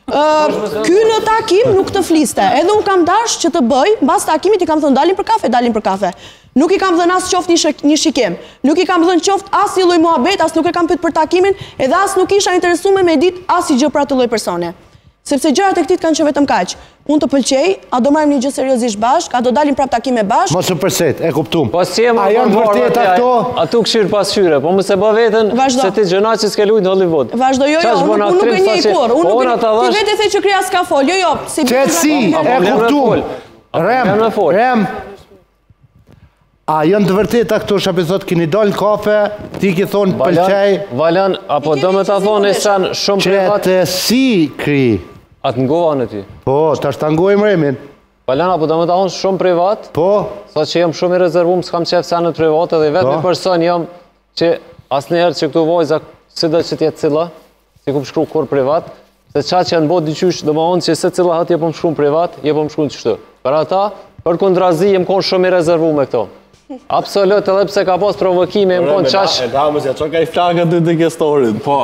Ky në takim nuk të fliste, edhe unë kam dash që të bëj, mbas takimit I kam thënë dalin për kafe. Nuk I kam dhënë as qoftë një shikim, nuk I kam dhënë qoftë as një lloj muhabet, as nuk e kam pyet për takimin, edhe as nuk isha interesuar me ditë as i gjë për atë lloj persone. Sepse gjërat e këtij kanë qenë vetëm kaq. Unë të pëlqej, a do marrim një gjë seriozisht bashk, a do dalim prap takime bashk? Mos u përset, e kuptum. Po si e janë vërtet ato? Atu këshir pas këshyre, po mos e bë veten se ti gjëna që s'ke luajt në Hollywood. Vazhdo, jo, unë nuk e njeh kur. Ti vetë the që Kria s'ka fol. Jo, si Çesi, e kuptum. Rem. A janë të vërteta këto shapi thot keni dalë kafe, ti ki thonë pëlqej. Valan, apo do me ta thonë sen shumë privat. Qetësi, Kri. Atë ngova në ty. Po, ta shtangojmë Remin. Valan, apo do me ta thonë shumë privat. Po. Sa që jam shumë I rezervuar, s'kam qef senet private dhe vetëm një person jam që asnjëherë që këtu vojza, sido që t'jetë cilla, si ku më shkru kur privat, se qa që janë bo diqysh, do më onë që se cilla hatë je po më shkru privat, je po më shkru në qështu. Për ata, për kundrazi, jem konë shumë I rezervuar me këto. Absolut, edhe pse ka pas provokime, më konë qash... E damës, ja, që ka I flagët dy të gestorit. Po.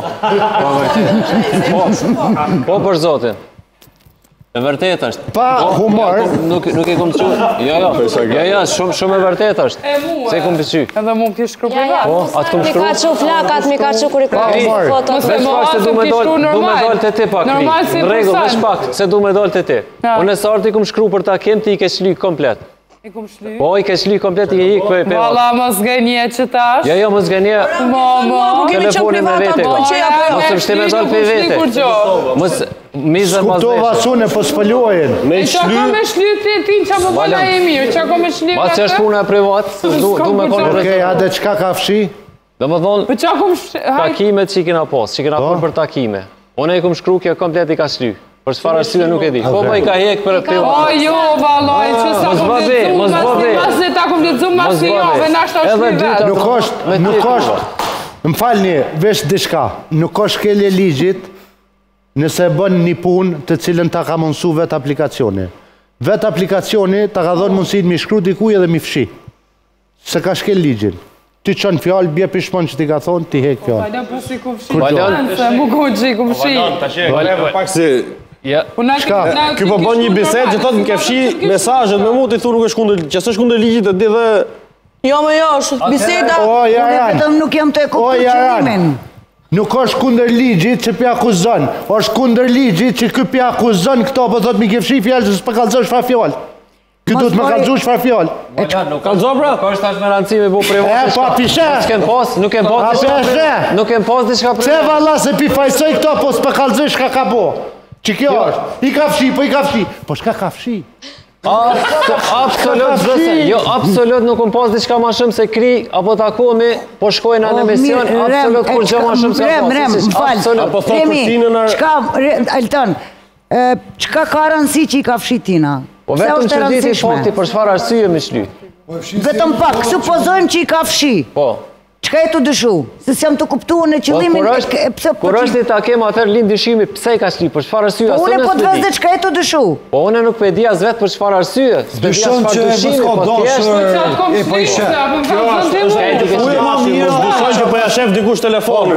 Po për zotin. E vërtet është. Pa humor. Nuk e kom që... Jo, shumë e vërtet është. E mu, se kom pëqy. Edhe mu më shkru privat. Po, atë kom shkru. Mi ka që flakat, mi ka që kur I ka foto. Veç pak se du me dollë të ti pak. Në regull, veç pak se du me dollë të ti. Unë e sartë I kom shkru për takim, ti I ke shly komplet. I kom shly? Po, I ke shly komplet, I ke hik për e Valla, mos gënje që tash. Jo, mos gënje. Telefonin me vete. Mos të mshti me dollë për vete. Mos... Shkuptova sune po s'pëllojnë. E që ka me shly ti që po bëna e mirë, që ka me shly ma që është puna e privat, du me konë rëzë. Okej, ade qka ka fshi? Do më thonë, takimet që I kena pas, që I kena konë për takime. Une I kom shkru kjo komplet I ka shly. Për çfarë arsye nuk e di. Po i ka hek për te. O jo, vallaj, ç'sa po të ta kompletizum mas se jo, ve na është nuk është, më falni, vesh diçka, nuk është shkelje ligjit nëse bën një punë të cilën ta ka mundsu vetë aplikacioni. Vetë aplikacioni ta ka dhënë mundësinë mi shkru dikuj edhe mi fshi. Se ka shkel ligjin. Ti qënë fjallë, bje pishmon që ti ka thonë, ti hek fjallë. Valon, përsi ku fshi, se mu ku që ku fshi. Valon, pak si... Ky po bën një bisedë që thotë më ke fshi mesazhet me mu, ti thu nuk është kundër, që s'është kundër ligjit të di dhe... Jo, më jo, është biseda... Vetëm nuk jam të e kuptu qëllimin. Nuk është kundër ligjit që pja akuzon, është kundër ligjit që ky pja akuzon këto, po thotë mi ke fshi fjallë që s'pe kalzosh fa fjallë. Ky duhet me kalzu çfarë fjallë. Kalzo pra? Ka është tash me rancim me bu privat. Pa pishe. Nuk kem pas diçka. Nuk kem pas diçka për. Se valla se pi fajsoj këto, po s'pe kalzoj shka ka bo. Që kjo është? I ka fshi, po i ka fshi. Po shka ka fshi? Absolut, jo, absolut nuk kem pas diçka ma shumë se kri, apo takohemi, po shkojnë në emision, absolut kur gjë ma shumë se ka pas. Apo thot për tinën... Alton, çka ka rëndësi që i ka fshi tina? Po vetëm që diti fakti për çfarë arsye me shly. Vetëm pak, supozojmë që i ka fshi. Po. Çka e tu dëshu? Se s'jam të kuptu në qëllimin... Kur është ta kem atër lind dyshimi pse i ka shli, për çfarë arsye? Po une po të vëzë dhe çka e tu dëshu? Po une nuk pe di as vetë për çfarë arsye. Dyshon që e s'ka dashur... Po i shë. Dyshon që po ja shef dikush telefon.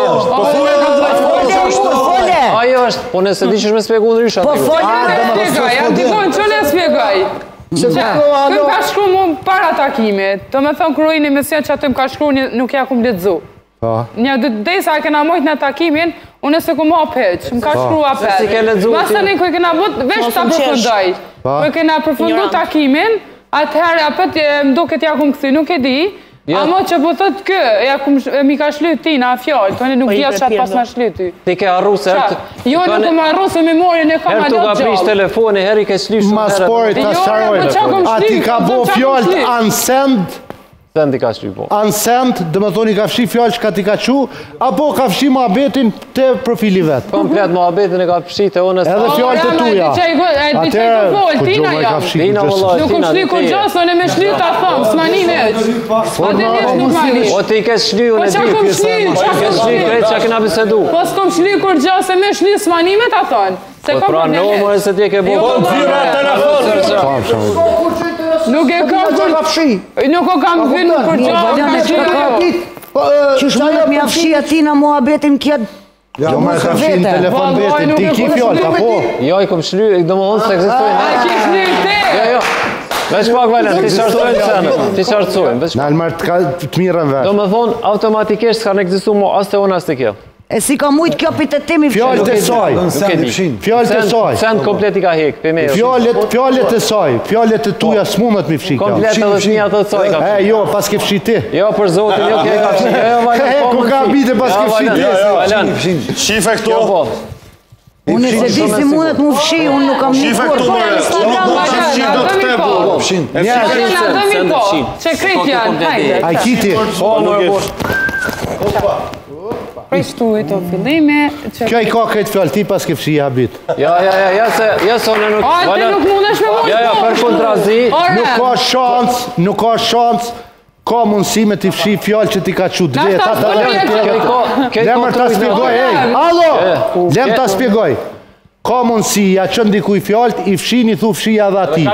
Ajo është, po nëse di që shme spjegu ndrysha. Po folje, ja dikon, që ne spjegaj? Këm ka shkru mu para takimit, të me thonë kërujnë emision që atëm ka shkru nuk ja kum letëzu. Një desa e kena mojt në takimin, unë se ku ma peq, më ka shkru apet. Masë një kuj kena bët, veç ta përfundoj. Kuj kena përfundu takimin, atëherë apet më do këtë ja kum këthy, nuk e di. Amo që po thot kë, mi ka shlyt ti në fjallë, të nuk djetë që atë pas në shlyt ty. Ti ke arru se herë... Jo, nuk më arru se memorin e kam herë tu ka prish telefoni, herë i ke shlyt shumë herë. Ma spori të sharojnë. A ti ka bo fjallë unsend? Send i ka shlyt po. Unsend, dhe më thoni ka fshi fjallë që ka ti ka qu, apo ka fshi muhabetin të profili vetë? Komplet muhabetin e ka fshi të onës... Edhe fjallë të tuja. Atërë, Tina jam. Nuk më shly kur gjasë, unë me shly të thëmë, s'mani veç. O ti i ke shly, unë e di. O ti ke shly, krejtë që a kena bisedu. Po s'kom shly kur gjasë, me shly s'mani me të thënë. Po pra në më se ti e ke bo. Nuk e ka fshi. Nuk o kam vinu për gjasë. Qysh më dhe mja fshi atina muhabetin kjetë. Jo me ka fshi në telefon vetin, ti ki fjallë, apo? Jo, i kom shly, do më honë se eksistojnë. A ki shly te? Jo, jo. Veç pak valen, ti qartësojnë senë, ti qartësojnë. Në almar të mirën vesh. Do më thonë, automatikisht s'ka në egzistu mo as të unë as të kjo. E si ka mujtë kjo pitetimi fshi? Fjallët e saj. Fjallët e saj. Send komplet i ka hek, për me. Fjallët e saj. Fjallët e tuja s'munët mi fshi kjo. Komplet edhe shmija të saj ka fshi. Jo, pas ke fshi ti. Jo, për zotin, jo, ke ka fshi. Ku ka bite pas ke fshi ti. Shife këto. Unë se di si mundet mu fshi, unë nuk kam një kur. Që krejt janë, hajde. A i kiti. Prishtu i të fillime. Kjo i ka këtë fjallë ti pas ke fshi habit. Ja, se unë nuk... A, ti nuk mundesh me mund. Ja, për kontrazi. Nuk ka shans, ka mundësi me t'i fshi fjallë që ti ka qut vetë. Lemër t'a spjegoj, alo, lem t'a spjegoj. Ka mundësi, ja që ndikuj fjallët, i fshi një thu fshia dhe ati.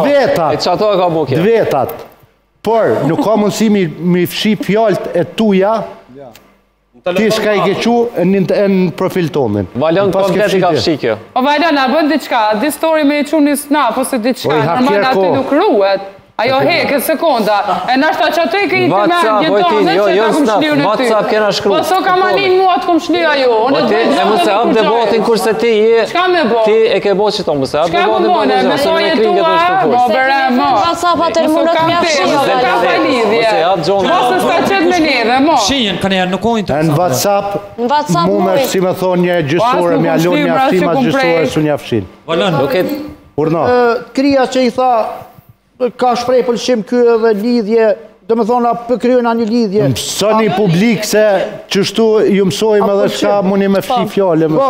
Dvetat. Por, nuk ka mundësi mi fshi fjallët e tuja, ti shka i kequ në profil tonin. Valion komplet i ka fshi kjo. O Valion, a bën diqka, di story me i qunë një snap, ose diqka, normal aty nuk ruhet. Ajo heke, sekonda. E nashta që atë i këjtë me njëtone që ka kum shliju në ty. WhatsApp kena shkru. Po so ka manin mua të kum shliju ajo. E mu se hap debatin kurse ti je... Qka me bo? Ti e ke bo që to, mu se hap debatin... Qka me bone, me so jetua, mo bere mo. WhatsApp atër mundet me afshi. Mo se ka pa lidhje. Mo se s'ka qëtë me neve, mo. Shinjen, ka njerë nuk ojnë të... Në WhatsApp, mu me si me thonë një gjysore, me alon një afshim, a gjysore su një afshin. Urna. Kria që i tha, ka shprej pëlqim kjo edhe lidhje, dhe me thona përkryona një lidhje. Mësoni publik se qështu ju mësojmë edhe shka muni me fshi fjale.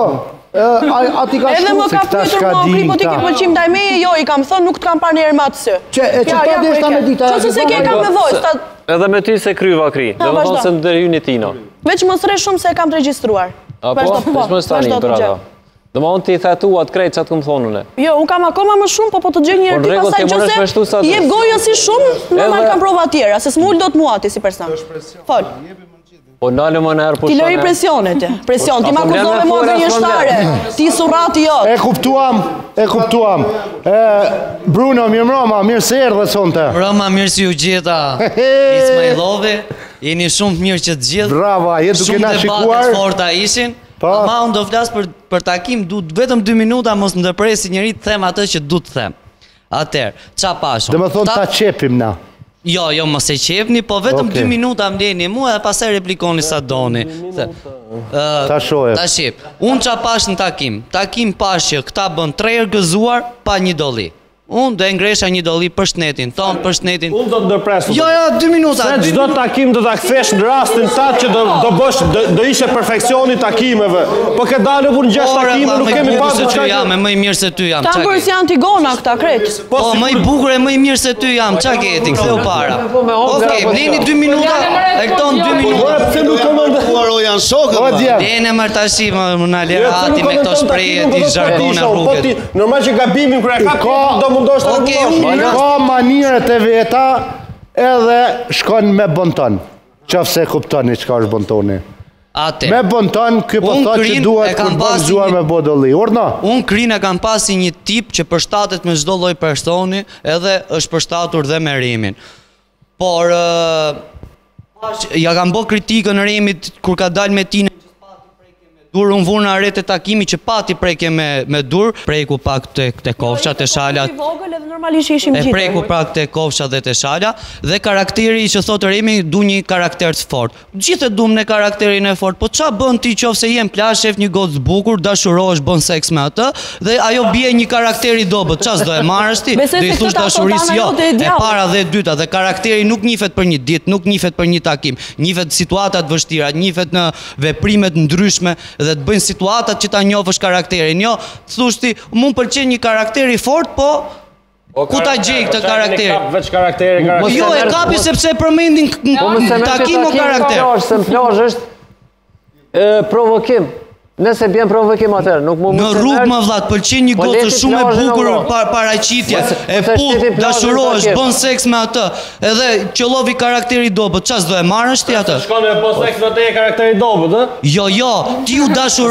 ati ka edhe më ka pyetur mua kripo ti ke pëlqim ndaj meje, jo, i kam thënë nuk të kam parë një herë më atë sy. Që ta deshta me dita. Qose se ke kam nevojë. Edhe me ty se kryva kri, dhe më thonë se më dërhyni tina. Veç më thre shumë se e kam të regjistruar. Apo, veç më stani për ato. Dhe më onë ti thetuat krejt që atë këmë thonë në. Jo, unë kam akoma më shumë, po të gjë njërë ti pasaj qëse jep gojë si shumë, normal kam prova tjera, se s'mull do të muati si person. Fol. Po nalë më nërë ti lëri presionet, presion, ti ma kuzove më gënjeshtare, ti surrati jotë. E kuptuam. Bruno, mirë mroma, mirë se erdhe sonte. Mroma, mirë si ju gjitha, Ismailove, jeni shumë mirë që të gjithë. Brava, jetë duke na shikuar. Shumë debatet forta ishin. Ama unë do flasë për takim, vetëm 2 minuta mos më ndërpresi njëri të them atë që du të them. Atër, qa pashon? Dhe më thonë ta qepim na. Jo, mos e qepni, po vetëm 2 minuta më leni mua dhe pasaj replikoni sa doni. Ta shohem. Ta shep. Unë qa pash në takim pash që këta bën 3 gëzuar pa një dolli. Unë do e ngresha një dolli për shtetin, tonë për shtetin. Unë do të ndërpresu. Jo, 2 minuta. Se gjdo takim do të kthesh në rastin tatë që do ishe perfekcioni takimeve. Po ke dalë për në 6 takime, nuk kemi pasë që jam, e më i mirë se ty jam. Ta bërë si Antigona këta kretë. Po, më i bukur e më i mirë se ty jam, qa keti, ktheu para. Okej, mleni 2 minuta, e këton 2 minuta. Pse nuk komandoj janë shokët. Dene mërtashi, më në lerati me këto shpreje, ti zhargona rrugët. Normal që gabimin kërë e ka ka manirët e veta edhe shkon me bonton. Qafë se kuptoni qka është bontoni. Me bonton, këj po thot që duhet kërë bëgzuar me bodolli. Urna? Unë Krin e kam pasi një tip që përshtatet me çdo lloj personi edhe është përshtatur dhe me Remin. Por, ja kam bo kritikën Remit kur ka dalë me tine dur, unë vurë në aret e takimi që pati prejke me dur, prejku pak të kofshat e shalat, e prejku pak të kofshat dhe të shala, dhe karakteri që thotë Remi du një karakter të fort. Gjithë e dum në karakterin e fort, po qa bën ti qofë se jem plash, shef një gocë bukur, dashurosh, bën seks me atë, dhe ajo bie një karakteri dobët, qas do e marrësh ti, do i thush dashuris jo, e para dhe dyta, dhe karakteri nuk njifet për një dit, nuk njifet për një takim, njifet situatat vështira, njifet në veprimet ndryshme, dhe të bëjnë situatat që ta njofësh karakterin. Jo, të thushti, mund pëlqen një karakteri fort, po ku ta gjej këtë karakteri? Jo, e kapi sepse përmendin takim o karakter. Se në plazh është provokim. Nëse bjen provokim atër, nuk mund në rrugë më vlat, pëlqen një gocë shumë e bukur paraqitje, e put, dashurohesh, bën seks me atë, edhe qëllovi karakteri dobët, qas do e marrësh ti atë? Shkon e bën seks me atë karakteri dobët, ë? Jo, ti u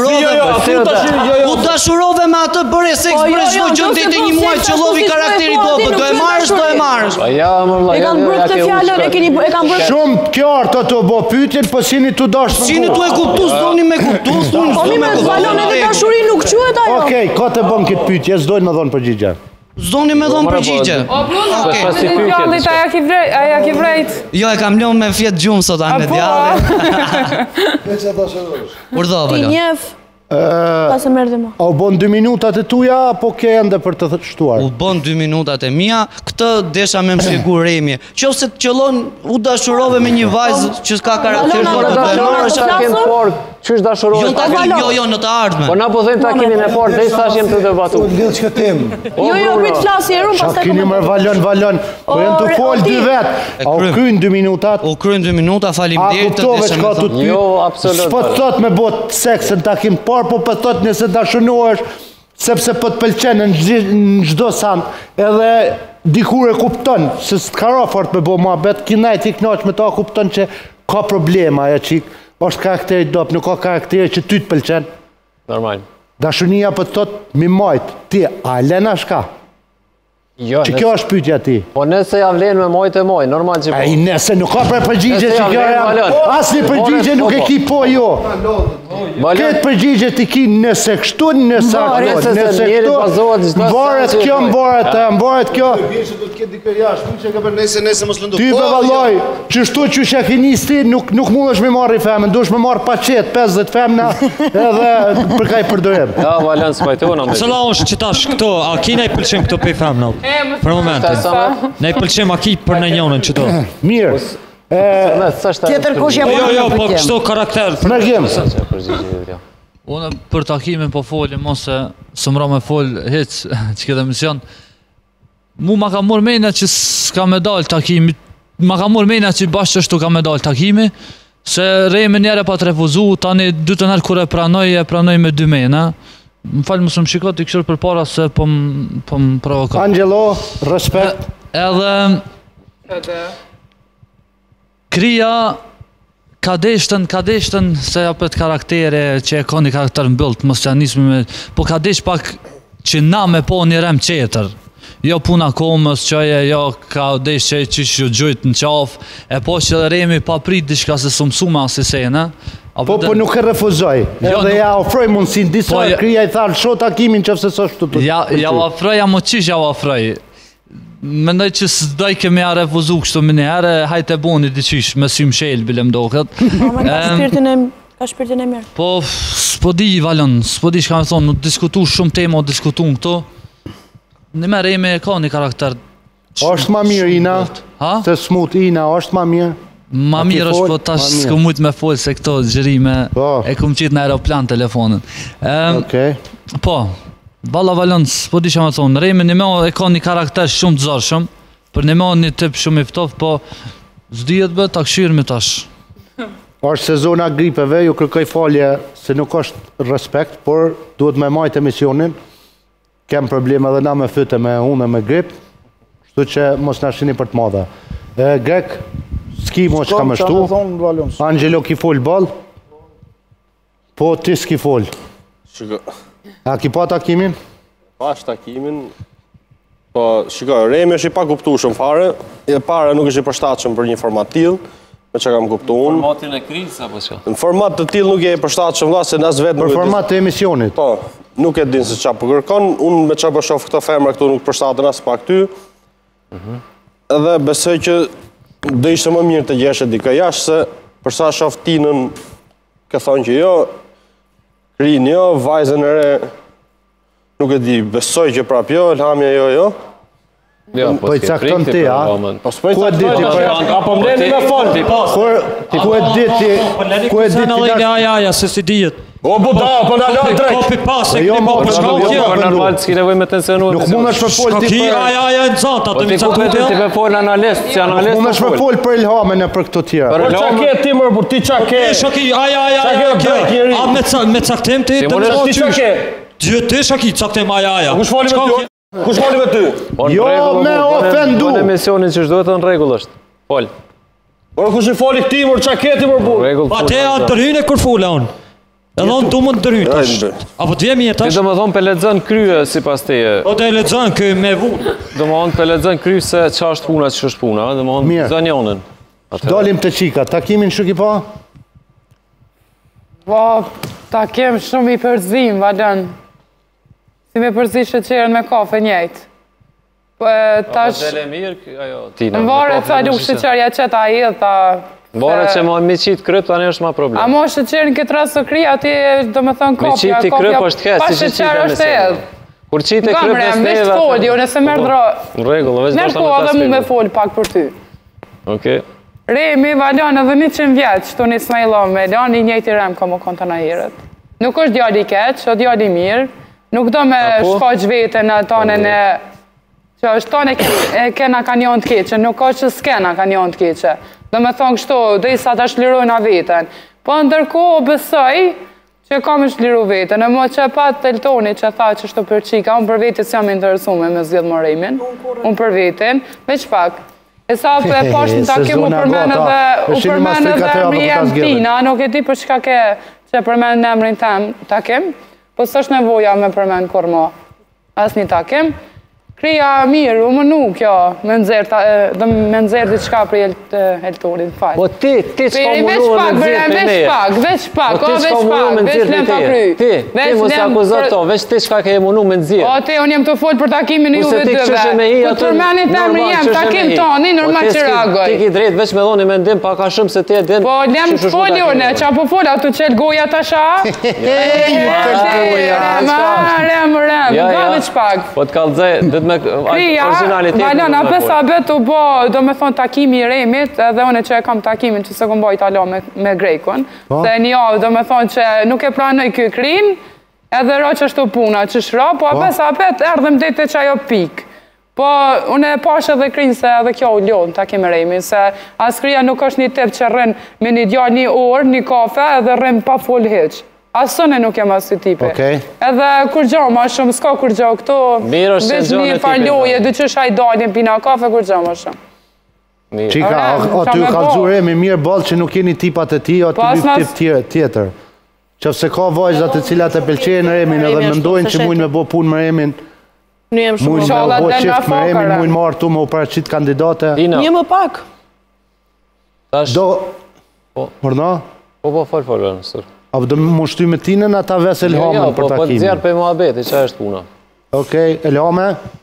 dashurove me atë, bëre seks, bëre çdo gjë deri te një muaj, qëllovi karakteri dobët, do e marrësh. Ja, më vëlla. E kanë bërë këtë fjalën, e kanë bërë. Shumë qartë ato bo pyetjen, po sini tu dash. Sini tu e kuptu, s'doni me kuptu, me valon edhe dashuri nuk quhet ajo. Okej, ka të bëm këtë pyetje, s'dojnë me dhonë përgjigje. S'doni me dhonë përgjigje. O, Bruno, aja ki vrejt. Jo, e kam lënë me fjetë gjumë sot anë në djallë. Urdho, valon. Ti njef, pas e mërë dhe ma. A u bon 2 minutat e tuja, apo ke ende për të shtuar? U bon 2 minutat e mia, këtë desha me më shpigu Remi. Që ose të qëllon, u dashurove me një vajzë që s'ka karakter Qysh dashurohet? Jo, në të ardhme. Po na po thëjmë takimin e parë, dhe i thash jem të debatu. Jo, prit flasë e rrumë, pas të kini mërë valon, po jenë të folë 2 vetë. A u kryen 2 minutat? U kryen 2 minuta, falim dirë të deshe me thotë. Jo, absolut. S'po të thot me bot seksën takim parë, po për thot nëse dashunohesh, sepse po të pëlqenë në gjdo sant, edhe dikur e kupton, se s'ka ra fort me bo muhabet, kinajt i knaq me ta kupton që ka problema e qik, është karakteri dop, nuk ka karakteri që ty të pëlqen. Normal. Dashunia për të thot, mi majt, ti, a lena shka? Që kjo është pyetja ti? Po nëse ja vlen me majt e maj, normal që po. Ai nëse nuk ka për përgjigje që kjo e asni përgjigje nuk e ki po jo. Këtë përgjigje ti ki nëse kështu, nëse kështu, mbaret kjo. Ty vëlloj, qështu që shë kinisti, nuk mund është me marri femën, du është me marri pacet, 50 femna, edhe për ka i përdorim. Ja, valen, së pajtona. Cëla është që tash këto, a kina i pëlqen këto pej femna? Për momentin. Ne i pëlqem a ki për në njonën që to. Mirë. Tjetër kush jam Jo, po kështu karakter. Në gjem. Unë për takimin po folim, mos se mëra me fol hiç që këtë emision. Mu ma ka mor mena që s'ka me dal takimi, ma ka mor mena që bashkë ashtu ka me dal takimi, se Remi njëre pa të refuzu, tani 2 të nërë kur e pranoj me 2 mena. Më falë mësë më shikot i këshur për para se po më provokat. Angelo, respekt. Edhe Kria ka deshtën se apet karaktere që e ka një karakter mbëllët, mos që anismi me... Po ka desht pak që na me po një rem qeter. Jo puna komës që jo ka desht që që gjujt në qafë, e po që dhe Remi pa prit diçka se sumsuma asisene. Po nuk e refuzoj, edhe ja ofroj mundësin disa, Kria i thalë sho takimin që fse sështu të... Ja ofroj, mo qish ja ofroj. Mendoj që s'doj kemi a refuzu kështu më njëherë, hajtë e boni diqish, me sy mshel bilem doket. Ka shpirtin e mirë. Po, s'po di, Valon, s'po di shka me thonë, nuk diskutu shumë tema, diskutu në këto. Në me Remi ka një karakter... Ashtë ma mirë Ina, se smut Ina, ashtë ma mirë. Ma mirë është, po tash s'ku mujtë me folë se këto gjërime, e ku më qitë në aeroplan telefonin. Po, Balla Valon, s'po di që me thonë, Remi një me e ka një karakter shumë të zarshëm, për një me një tip shumë i ftof, po zdijet bë të këshirë me tash. Ashtë sezona gripeve, ju kërkoj falje se nuk është respekt, por duhet me majtë emisionin, kem probleme edhe na me fyte me unë me grip, shtu që mos në shini për të madhe. Grek, s'ki mo që ka më shtu, Angelo ki fol bal, po ti s'ki fol. A ki pa takimin? Pash takimin, po shiko, Remi është i pa kuptu shumë fare, e para nuk është i përshtatshëm për një format t'il, me që kam kuptu unë. Formatin e krizë, apo që? Në format të t'il nuk e i përshtatshëm vla, se nas vetë... Për format të emisionit? Po, nuk e din se qa përkërkon, unë me qa përshof këto femra këtu nuk përshtatën as pak ty, edhe besoj që dhe ishte më mirë të gjeshe dika jashtë, se përsa shof tinën, ka thonë që jo, Krin jo, vajzën e re, nuk e di, besoj që prap jo, Elhamja jo. Po i cakton ti, a? Po s'po i cakton ti, apo më leni me fondi. Ku e diti, ku e diti... Aja, se si dijet. O, buda, po në alë drejt. Kopi pas, e këni mo për shka u tjera. Po normal, s'ki nevoj me tensionu. Nuk mund është me fol ti për... Aja, në zata, të mi cakton ti me fol në analist, që analist nuk mund është me fol për Ilhamen e për këto tjera. Për qa ke ti mërë, për ti qa ke? Shaki, aja, a me caktem ti të në ti qa ke? Ti shaki, caktem aja. Kush foli me ty? Kush foli me ty? Jo me ofendu. Në emisionin që shduhet në regull është. Fol. Por kush i foli këti mërë, qa ke ti mërë bu? Pa te a tërhyne kur fula unë. Edhe unë tu mund të rrytë. Apo të vjemi e tash? Ti do më thonë për ledzën krye si pas teje. O të ledzën këj me vunë. Do më thonë për ledzën krye se qa është puna që është puna. Do më thonë zanjonën. Dalim të qika, takimin shuki pa? Po, takim shumë i përzim, Valën. Si me përzi shëqerën me kafe njejtë. Po, tash... Dele mirë, ajo, tina. Në vare të lu shëqerja qëta i edhe, ta... Bare që me qitë kryp, tani është ma problem. A mo shëqerën këtë rasë të kri, ati do me thonë kopja, me qitë i kryp është hes, si që qitë e meselë. Kur qitë i kryp është neve... Vesh fol, jo nëse mërë dro... Në regullë, veç do shta me ta spirë. Me fol pak për ty. Okej. Remi, Valon, edhe 100 vjetë, që tu një smajlome, Valon i njëjti rem ka më konta në herët. Nuk është djali keq, o djali mirë, nuk do me shkaq vete në tonën e... Që është tonë e kena ka njën të keqe, nuk është që s'kena ka njën të keqe. Do me thonë kështu, dhe i sa ta shlirojnë a vetën. Po ndërko besoj që kam e shliru vetën, e mo që pat të ltoni që tha që shtu për qika, unë për vetës jam interesume me zjedh më Remin, unë për vetën, veç pak. E sa e poshtë në takim u përmenë edhe emrijem tina, nuk e di për shka ke që përmenë në emrin tem takim, po së është nevoja me përmenë kur mo, as një takim. Kria mirë, u më nuk, jo, me nëzirë diçka për Eltonin, falë. Po ti s'ka mundu me nëzirë për neje. Veç pak, veç lem pa kry. Ti mu se akuzat to, veç ti shka ke mundu me nëzirë. O, ti, unë jem të folë për takimin juve dëve. Po të përmenit e më jem, takim toni, normal që reagoj. Ti ki drejt, veç me dhoni me ndim, pa ka shumë se ti e din. Po, lem të folë une, qa po folë, atu qelë goja të sha? Rem, shpak. Po të kalëzaj, dhe të me originalitetin. Valon, apës abet u bo, do me thonë takimi i Remit, edhe une që e kam takimin që se kom bojt alo me Grekun, se një avë do me thonë që nuk e pranoj kë krin, edhe ro që ashtu puna që shro, po apës abet erdhem dete që ajo pik. Po, une e pash edhe krinë se edhe kjo u ljonë takim e Remi, se as kria nuk është një tep që rrën me një djarë një orë, një kafe, edhe rrën pa full heq. Asone nuk jem as të tipe. Edhe kur gjo ma shumë, s'ka kur gjo këto, veç një farloje, dy që shaj dalin pina kafe, kur gjo ma shumë. Qika, o ty kalëzur Remi mirë bolë që nuk jeni tipat e ti, o të lyp tip tjetër. Që se ka vajzat e cilat e pelqenë Remin edhe mendojnë që mujnë me bo punë me Remin, mujnë me bo qift me Remin, mujnë marë tu me u paraqit kandidate. Një më pak. Do... Orna? Po, folë, nësër. A do më shty me tinën ata ves Elhamën për takimin? Po të zjarë për muhabeti, që është puna? Okej, Elhame?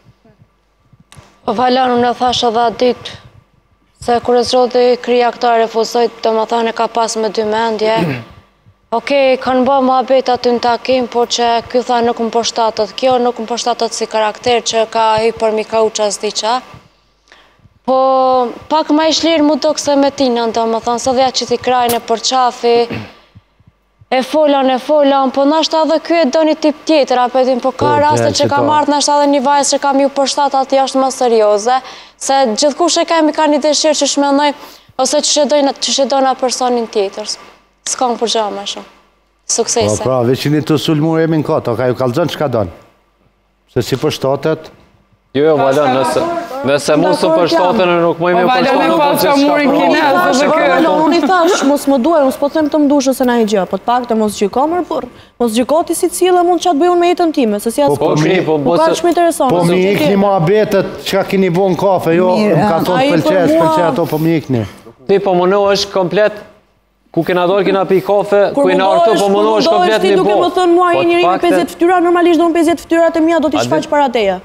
Po Valon, unë e thash edhe ditë, se kur e zrodhi krija këta refuzojt, do më thane ka pas me dy mendje. Okej, kanë bë muhabet aty në takim, por që kjo tha nuk më përshtatët kjo, nuk më përshtatët si karakter që ka hy për mi kauqa s'di qa. Po, pak ma ishlirë mu do këse me tinën, do më thane, se dhja që ti krajnë e për qafi, e folon, po nashta edhe kjo e do një tip tjetër, apetin, po ka raste që ka marrë nashta edhe një vajzë që kam ju përshtat ati ashtë më serioze, se gjithkush e kemi ka një dëshirë që shmenoj, ose që shedojna personin tjetër. S'ka më përgja me shumë. Suksese. Pra, veçini të sulmu Remin Kota, ka ju kalzën që ka donë? Se si përshtatet? Jo, Valon, nëse mu së përshtatën e nuk mëjmë përshtatën, po që murin kinezë dhe kërë. Unë i thash, mos më duaj, mos po them të më dushë se na i gjë, po të pak të mos gjykomër, por mos gjykoti si cilë mund që atë bëjun me jetën time, se si asë po ka shumë interesonë. Po mi ikni mua betet që ka kini bo në kafe, jo, më ka thonë pëlqes ato, po mi ikni. Ti po më në është komplet, ku kena dorë kena pi kafe, ku kena arto, po më në është komplet një bo. Kur më thënë mua i njëri me 50 ftyra, normalisht do në 50 ftyrat e mija do t'i shfaq para teja.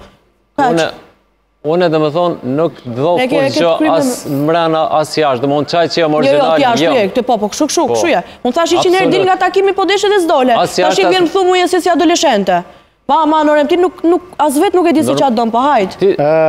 Une dhe më thonë, nuk do kur gjë as mrena as jashtë, dhe më në qaj që jam original jam. Jo, jashtë, po, kështu. Unë thash 100 herë dil nga takimi, po deshe dhe s'dole. Tash i vjen më thumë uje se si adoleshente. Pa, ma, Norem, ti as vet nuk e di si qatë dom, pa hajt.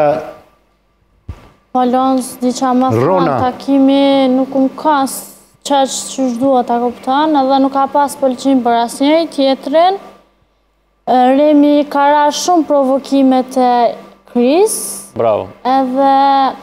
Valon, s'di qa më thonë, takimi nuk më kas qaq që shdua ta kuptan, edhe nuk ka pas pëlqim për asnjëri tjetrin. Remi ka ra shumë provokimet e Kris. Bravo. Edhe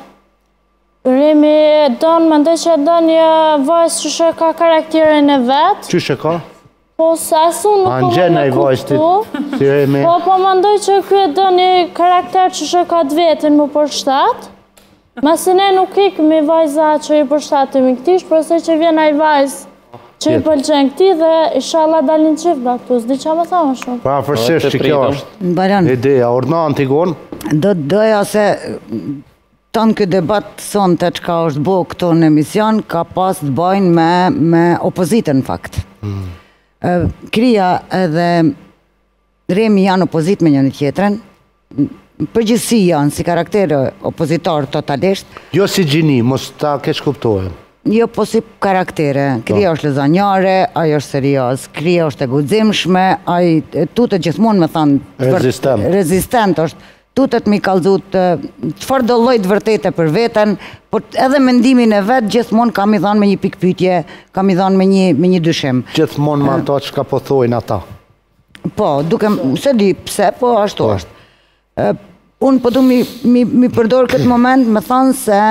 Remi donë, më ndë që donë një vajzë që shë ka karakterin e vetë. Që shë ka? Po, se asu nuk po më në kuptu. Po, më ndoj që kjo e donë një karakter që shë ka të vetën më përshtatë. Masi ne nuk ikëmi vajza që i përshtatëm i këtish, përse që vjen aj vajzë që i pëlqen këti dhe inshallah dalin qifë da këtu, s'di qa më thamë shumë. Pra, përsesht që kjo është ideja, Orna Antigon? Doja se tonë këtë debat sonë të që ka është bo këto në emision, ka pas të bojnë me opozitën në fakt. Krija edhe Remi janë opozit me njën tjetërën, përgjithsi janë si karaktere opozitar totalisht. Jo si gjini, mos ta kesh kuptohet. Jo, po si karaktere. Krija është lezanjare, ajo është serios, krija është e gudzimshme, ajo tutët gjithmonë me thanë rezistent është, tutët mi kalzut qëfar do lloj të vërtete për veten, por edhe mendimin e vetë gjithmonë kam i thanë me një pikpytje, kam i thanë me një dyshim. Gjithmonë me ato që ka po thojnë ata. Po, duke, se di pse, po ashtu është. Unë po du mi përdor këtë moment me thanë se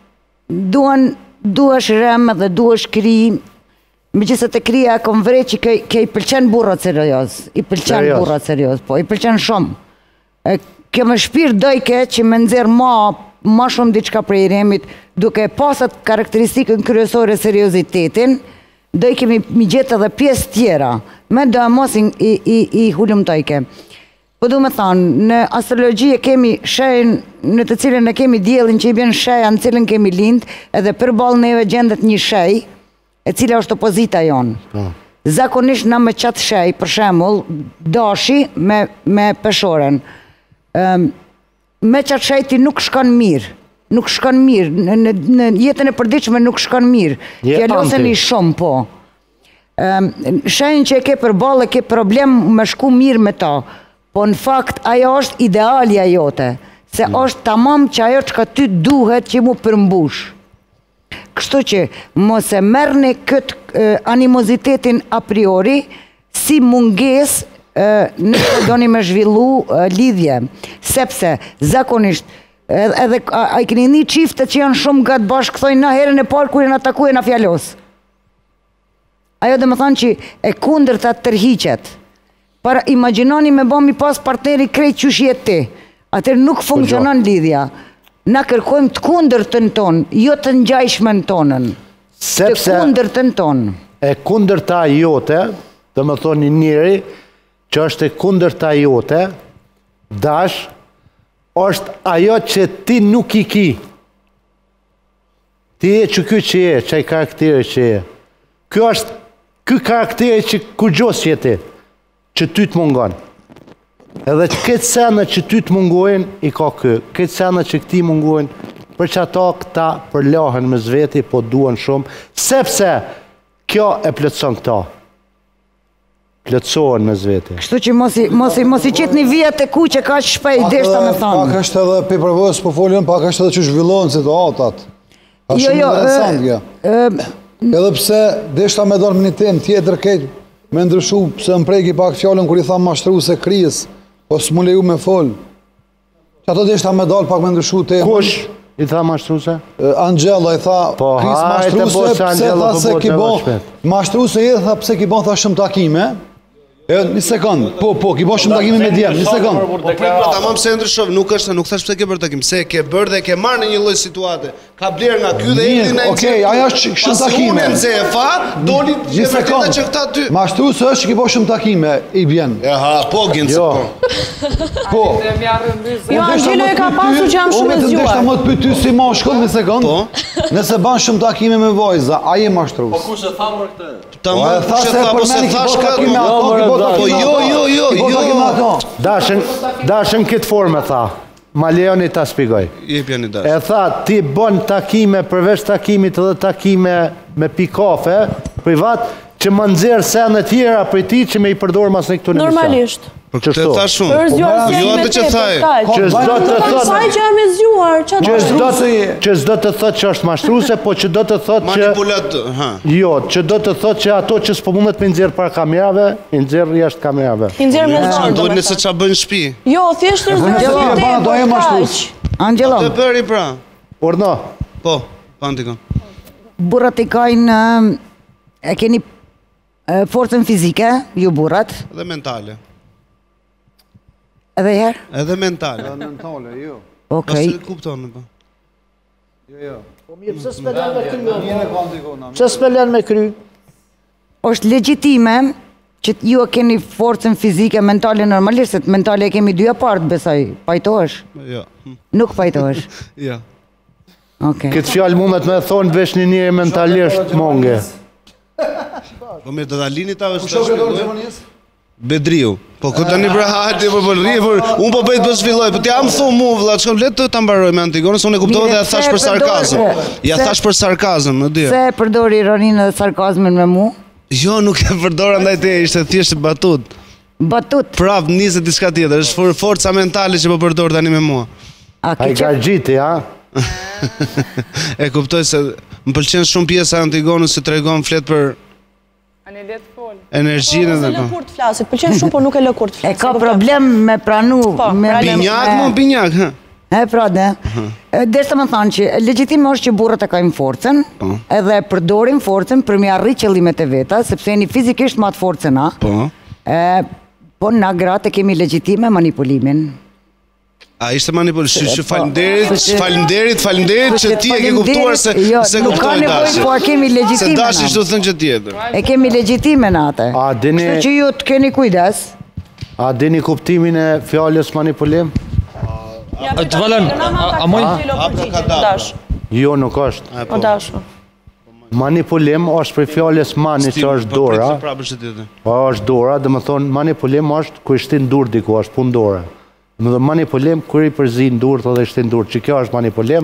duash rem dhe duash kri, me që se të krija e kom vrej që ke i pëlqen burrat serios, i pëlqen burrat serios, po, i pëlqen shumë. Ke më shpirë dojke që me nëzirë ma shumë diçka prej Remit, duke pasat karakteristikën kryesore seriositetin, dojke mi gjetë edhe pjesë tjera, me do e mosin i hullum tojke. Po du me thonë, në astrologi e kemi shejnë, në të cilën e kemi djelin që i bjen sheja në cilën kemi lind, edhe përbal neve gjendet një shej, e cila është opozita jonë. Zakonisht në me qatë shej, për shemull, dashi me peshoren. Me qatë shej ti nuk shkon mirë, nuk shkon mirë, në jetën e përdiqme nuk shkon mirë, fjallosën i shumë po. Shejnë që e ke përbal e ke problem me shku mirë me ta, po në fakt ajo është idealja jote, se është tamam që ajo që ka ty duhet që mu përmbush. Kështu që mos e merrni këtë animozitetin a priori si munges në doni me zhvillu lidhje, sepse zakonisht edhe a i keni një qifte që janë shumë gatë bashkë, këthojnë na herën e parë kur e në ataku e në fjallos. Ajo dhe më thanë që e kundër të tërhiqet. Para imaginoni me bëmi pas partneri krejt që shjetë ti. Atër nuk funksionon lidhja. Na kërkojmë të kundër të në tonë, jo të ngjajshme në tonën. Të kundër të në tonë. E kundër të ajote, dhe më thonë njëri, që është e kundër të ajote, dash, është ajo që ti nuk i ki. Ti e që ky që e, që e karakteri që e. Kjo është, ky karakteri që kur gjos që e ti, që ty të mungon. Edhe që këtë sene që ty të mungojnë, i ka kë. Këtë sene që këti mungojnë, për që ato këta përlahen me zveti, po duen shumë, sepse kjo e plëtson këta. Plëtsohen me zveti. Kështu që mos i qitë një vijat e ku që ka që shpej, deshta me thamë. Pak është edhe për përvojës po foljen, pak është edhe që zhvillohen situatat. Jo, edhe pse deshta me dorë një tem tjetër kejtë, me ndryshu, se më prejki pak fjallën kër i thamë mashtru se kryes, po s'mu leju me folë. Që ato deshta me dalë pak me ndryshu temën. Kush i tha mashtru se? Angela i tha, kryes mashtru se, pse tha se ki bon, mashtru se i tha pse ki bon tha shumë takime, një sekund, po, ki bo shumë takime me djemë, një sekund. Po tamam se ndryshov, nuk thash pse ke bërë takim, se ke bërë dhe ke marrë në një lloj situate. Ka blerë nga ky dhe erdhi në Okej, ajo është shumë takime. Pas unë fa, doli një sekund që këta dy. Mashtru se është ki bo shumë takime, i bjen. Po, gjenë se po. Po. Jo, Angelo e ka pasur që jam shumë e zgjuar. Unë më të pyty si mashkull, një sekund. Nëse ban shumë takime me vajza, a je mashtrues? Po kush e tha më këtë? Dashën këtë formë tha, ma lejoni ta spigoj. E tha, ti bon takime përveç takimit edhe takime me pi kafe, privat, që më nëzirë sene tjera për ti që me i përdorë mas në këtu në mision. Normalisht. Për këtë tha shumë. Jo atë që thaj. Që s'do të thot që jam e zgjuar, që s'do të thot që është mashtruese, po që do të thot që manipulat, jo, që do të thot që ato që s'po mundet me nxjerr para kamerave, i nxjerr jashtë kamerave. I nxjerr me dorë. Duhet nëse ç'a bën në shtëpi. Jo, thjesht Angelo. Të bëri pra. Orno. Po, pandikon. Burrat i kanë e keni forcën fizike, ju burrat. Dhe mentale. Edhe herë? Edhe mentale. Edhe mentale, jo. Okej. Pas të kuptonë, po. Jo. Po mirë, pse s'pelen me kry? Pse s'pelen me kry? Është legjitime që ju e keni forcën fizike, mentale normalisht, se mentale e kemi dy apart, besoj. Pajtohesh? Jo. Nuk pajtohesh? Jo. Këtë fjallë mundet me thonë vesh një njëri mentalisht monge. Po mirë, do t'a lini ta vështë të shpiloj? Bedriu. Po këtë tani pra hajti po unë po bëjt për zhvilloj, po t'ja më thonë mu, vëlla, që kom letë të ta mbaroj me Antigonës, unë e kuptova dhe ja thash për sarkazm. Ja thash për sarkazm, më dhja. Se përdori ironinë dhe sarkazmin me mu? Jo, nuk e përdora ndaj te, ishte thjesht batut. Batut? Prap, njëse diska tjetër, është forca mentale që po përdor tani me mua. A i gargjiti, a? E kuptoj se më pëlqen shumë pjesa Antigonës që tregon flet për energjinë dhe po. Lë kur të flasit, pëlqen shumë, por nuk e lë kur të flasit. E ka problem me pranu. Binjak, hë? E pra dhe. Deshtë të më thanë që legjitime është që burrat e kajmë forcën, edhe përdorim forcën për mi arrit qëllimet e veta, sepse jeni fizikisht ma të forcën na. Po na gratë e kemi legjitime manipulimin. A ishte manipulimin, falimderit që ti e ke kuptuar se kuptoj Dashi. Po a kemi legjitime. Se Dashi ishte thënë që tjetër. E kemi legjitime në atë. Kështu që ju të keni kujdes. A dini kuptimin e fjallës manipulim? Të valen, a mojnë? Jo, nuk është. O Dashu. Manipulim është për fjallës mani që është dora. është dora, dhe më thonë manipulim është kër ishtin dur diku, është pun dora. Më dhe manipulim, kër i përzi në durët edhe ishte në durët, që kjo është manipulim,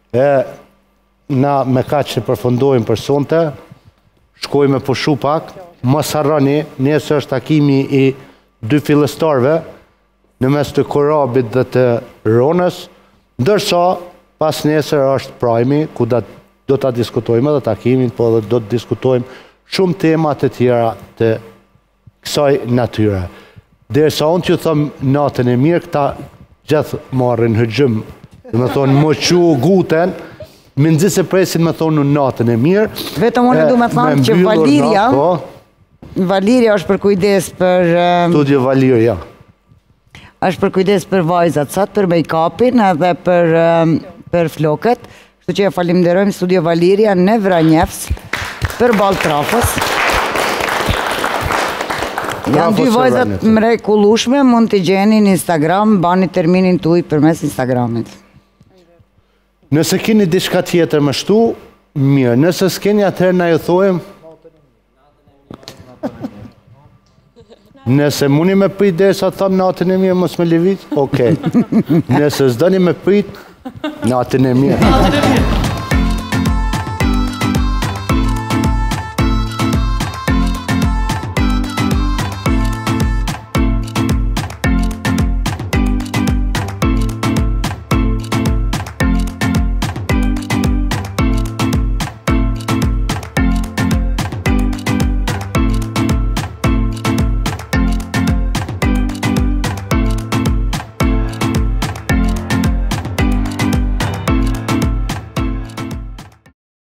na me ka që përfundojmë për sonte, shkojme pushu pak, mos harroni, nëse është takimi i dy fillestarve, në mes të Korabit dhe të Ronës, ndërsa pas nesër është Prajmi, ku do të diskutojmë edhe takimin, po dhe do të diskutojmë shumë temat e tjera të kësaj natyre. Derisa unë që thëmë natën e mirë, këta gjithë marrin hëgjëm, dhe me thonë më që guten, më nëzë se presin me thonë në natën e mirë. Vetëm unë du me thonë që Valiria është për kujdes për... Studio Valiria. është për kujdes për vajzat sot, për make-upin edhe për flokët. Kështu që e falimderojmë Studio Valiria në Vranjevs për balë trafës. Janë dy vajzat mrekullueshme, mund të gjeni në Instagram, bani terminin tuaj përmes Instagramit. Nëse keni diçka tjetër më shtu, mirë. Nëse s'keni atëherë na ju thojmë. Nëse muni me prit derisa thëmë natën e mirë mos me lëviz, okej. Nëse s'doni me prit, natën e mirë.